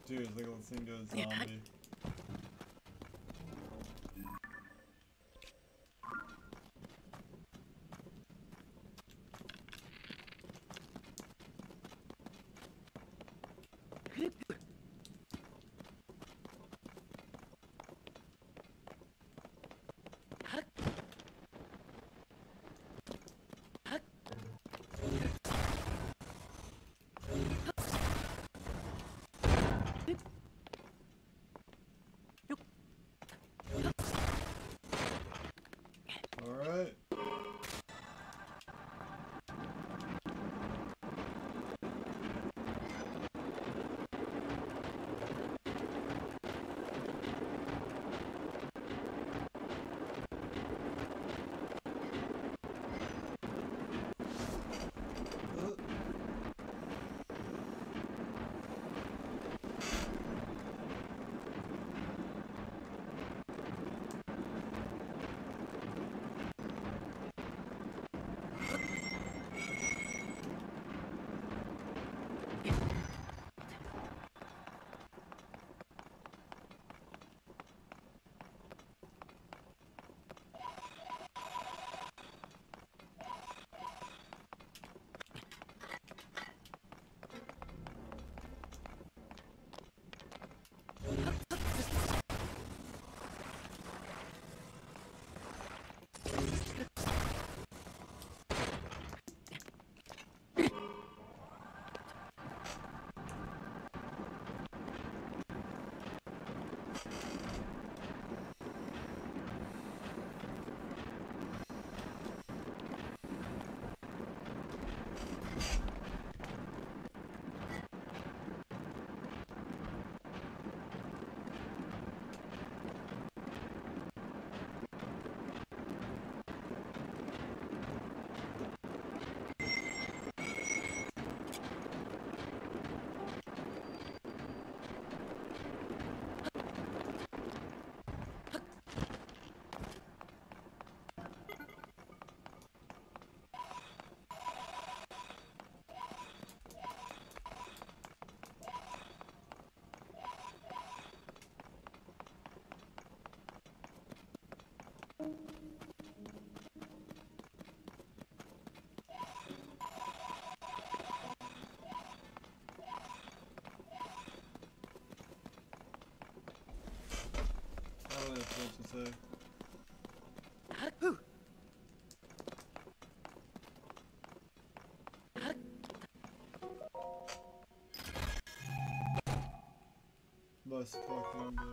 Dude, it's like a thing goes zombie. Alright. I don't know what to say. Let's fucking go.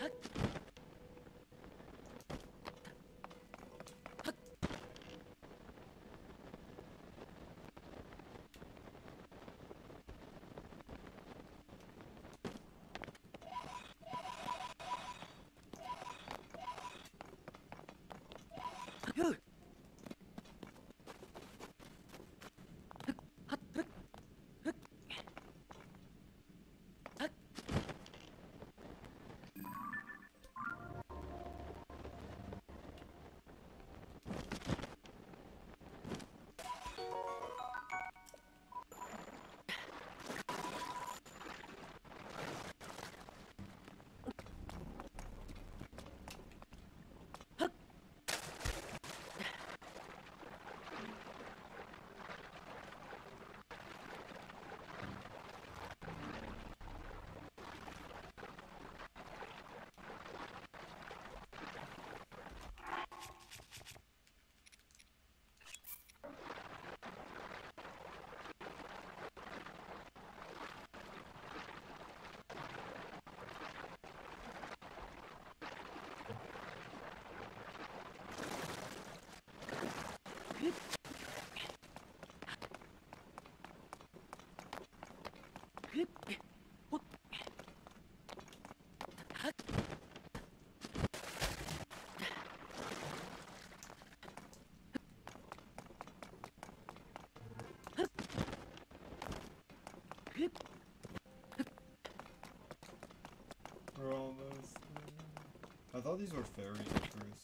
We're almost there. I thought these were fairies at first.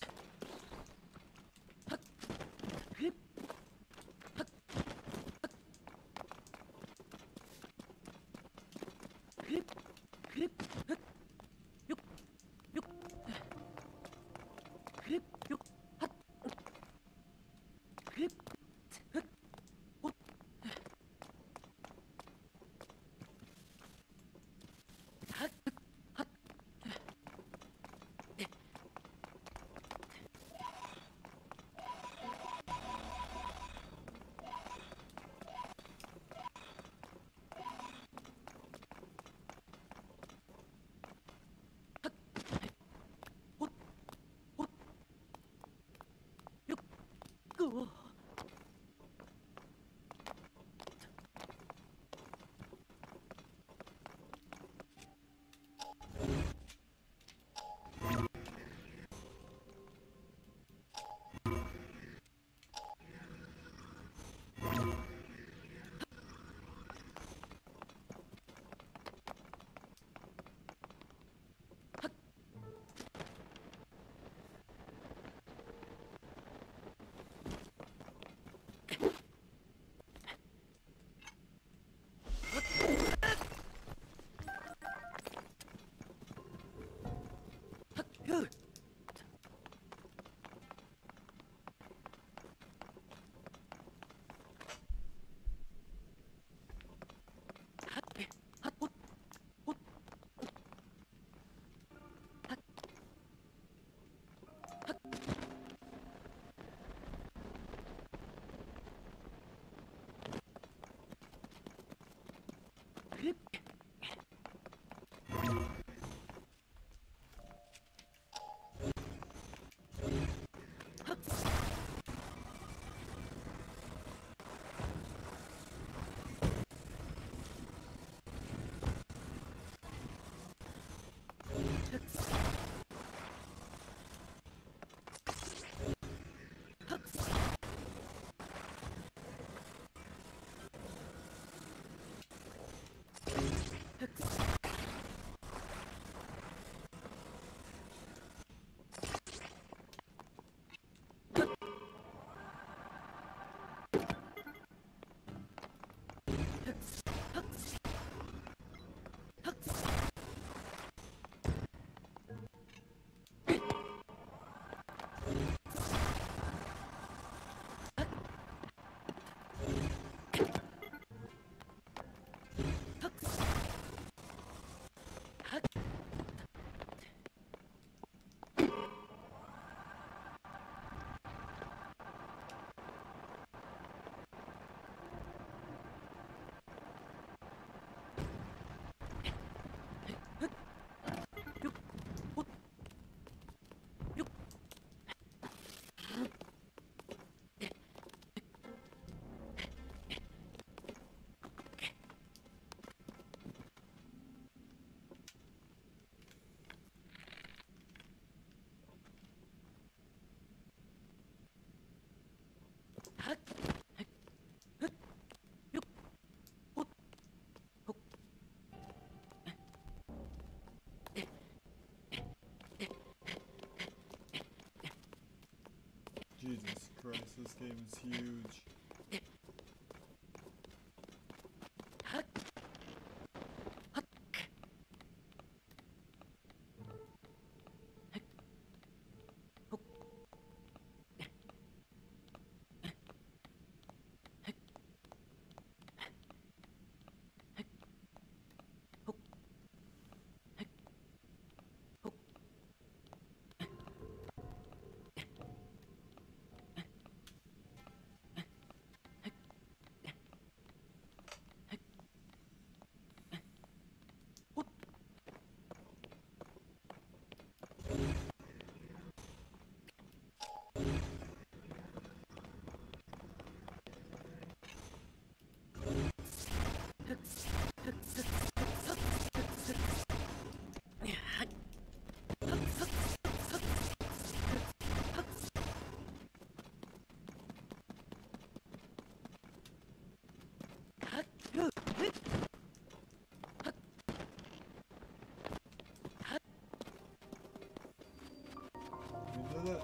This game is huge. We did it.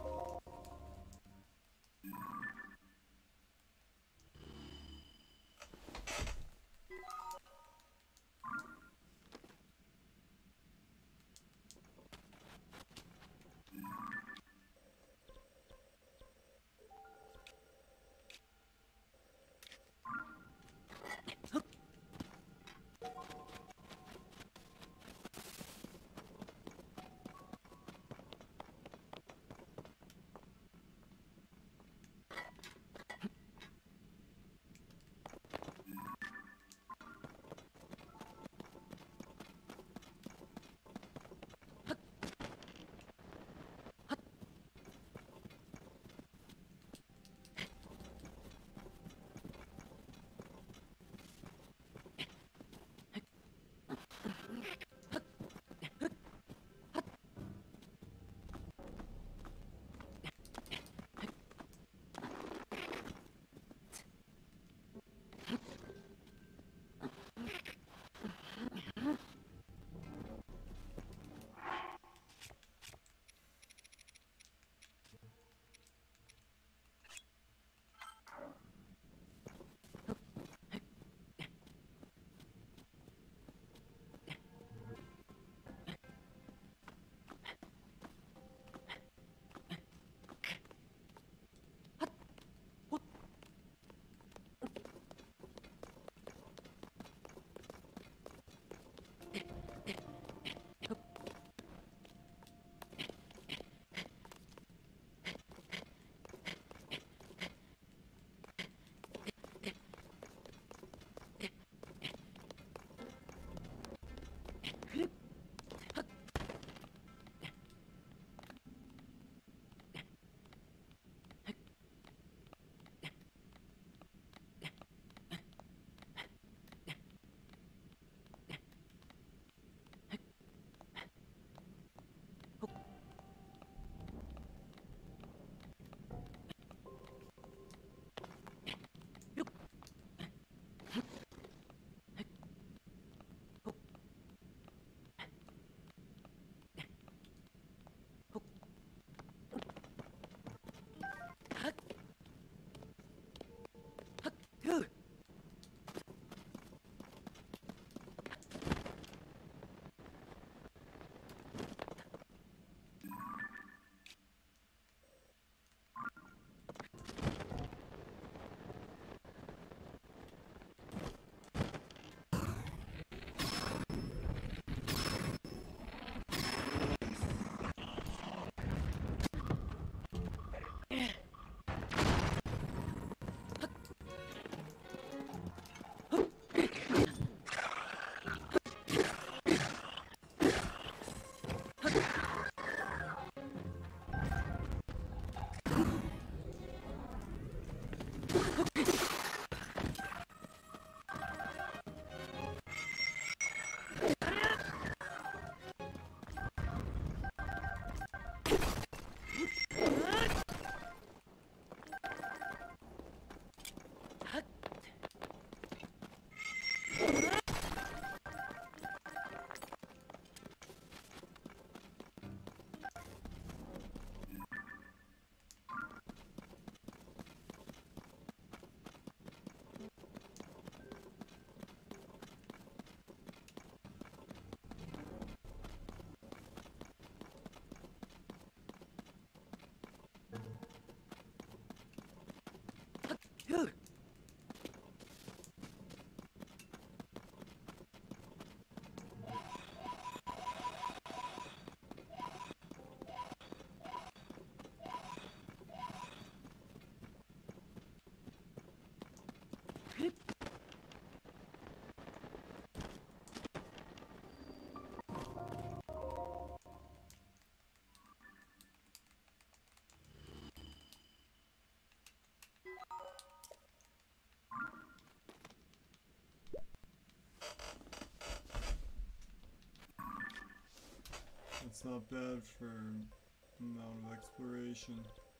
It's not bad for amount of exploration.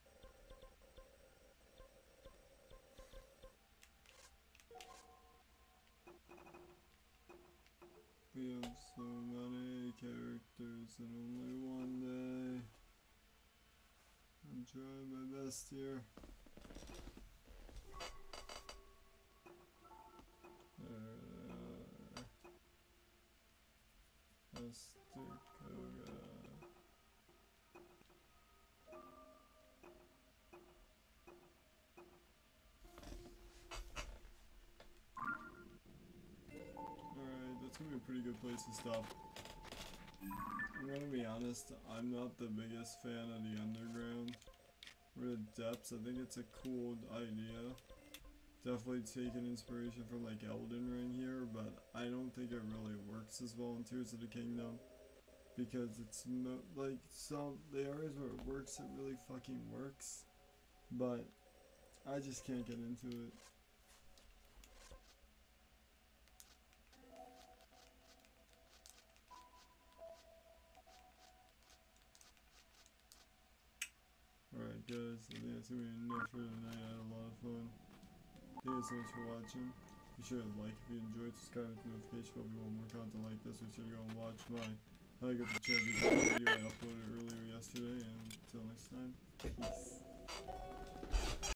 We have so many characters in only one day. I'm trying my best here. Alright, that's gonna be a pretty good place to stop. I'm gonna be honest, I'm not the biggest fan of the underground or the depths. I think it's a cool idea. Definitely taking inspiration from like Elden Ring here, but I don't think it really works as well in Tears of the Kingdom. Because it's like some the areas where it works, it really fucking works. But I just can't get into it. Alright guys, I think that's gonna be enough for tonight. I had a lot of fun. Thank you so much for watching. Be sure to like if you enjoyed, subscribe with notification if you want more content like this. Be sure to go and watch my How I Got the Champion video I uploaded earlier yesterday. And until next time, peace.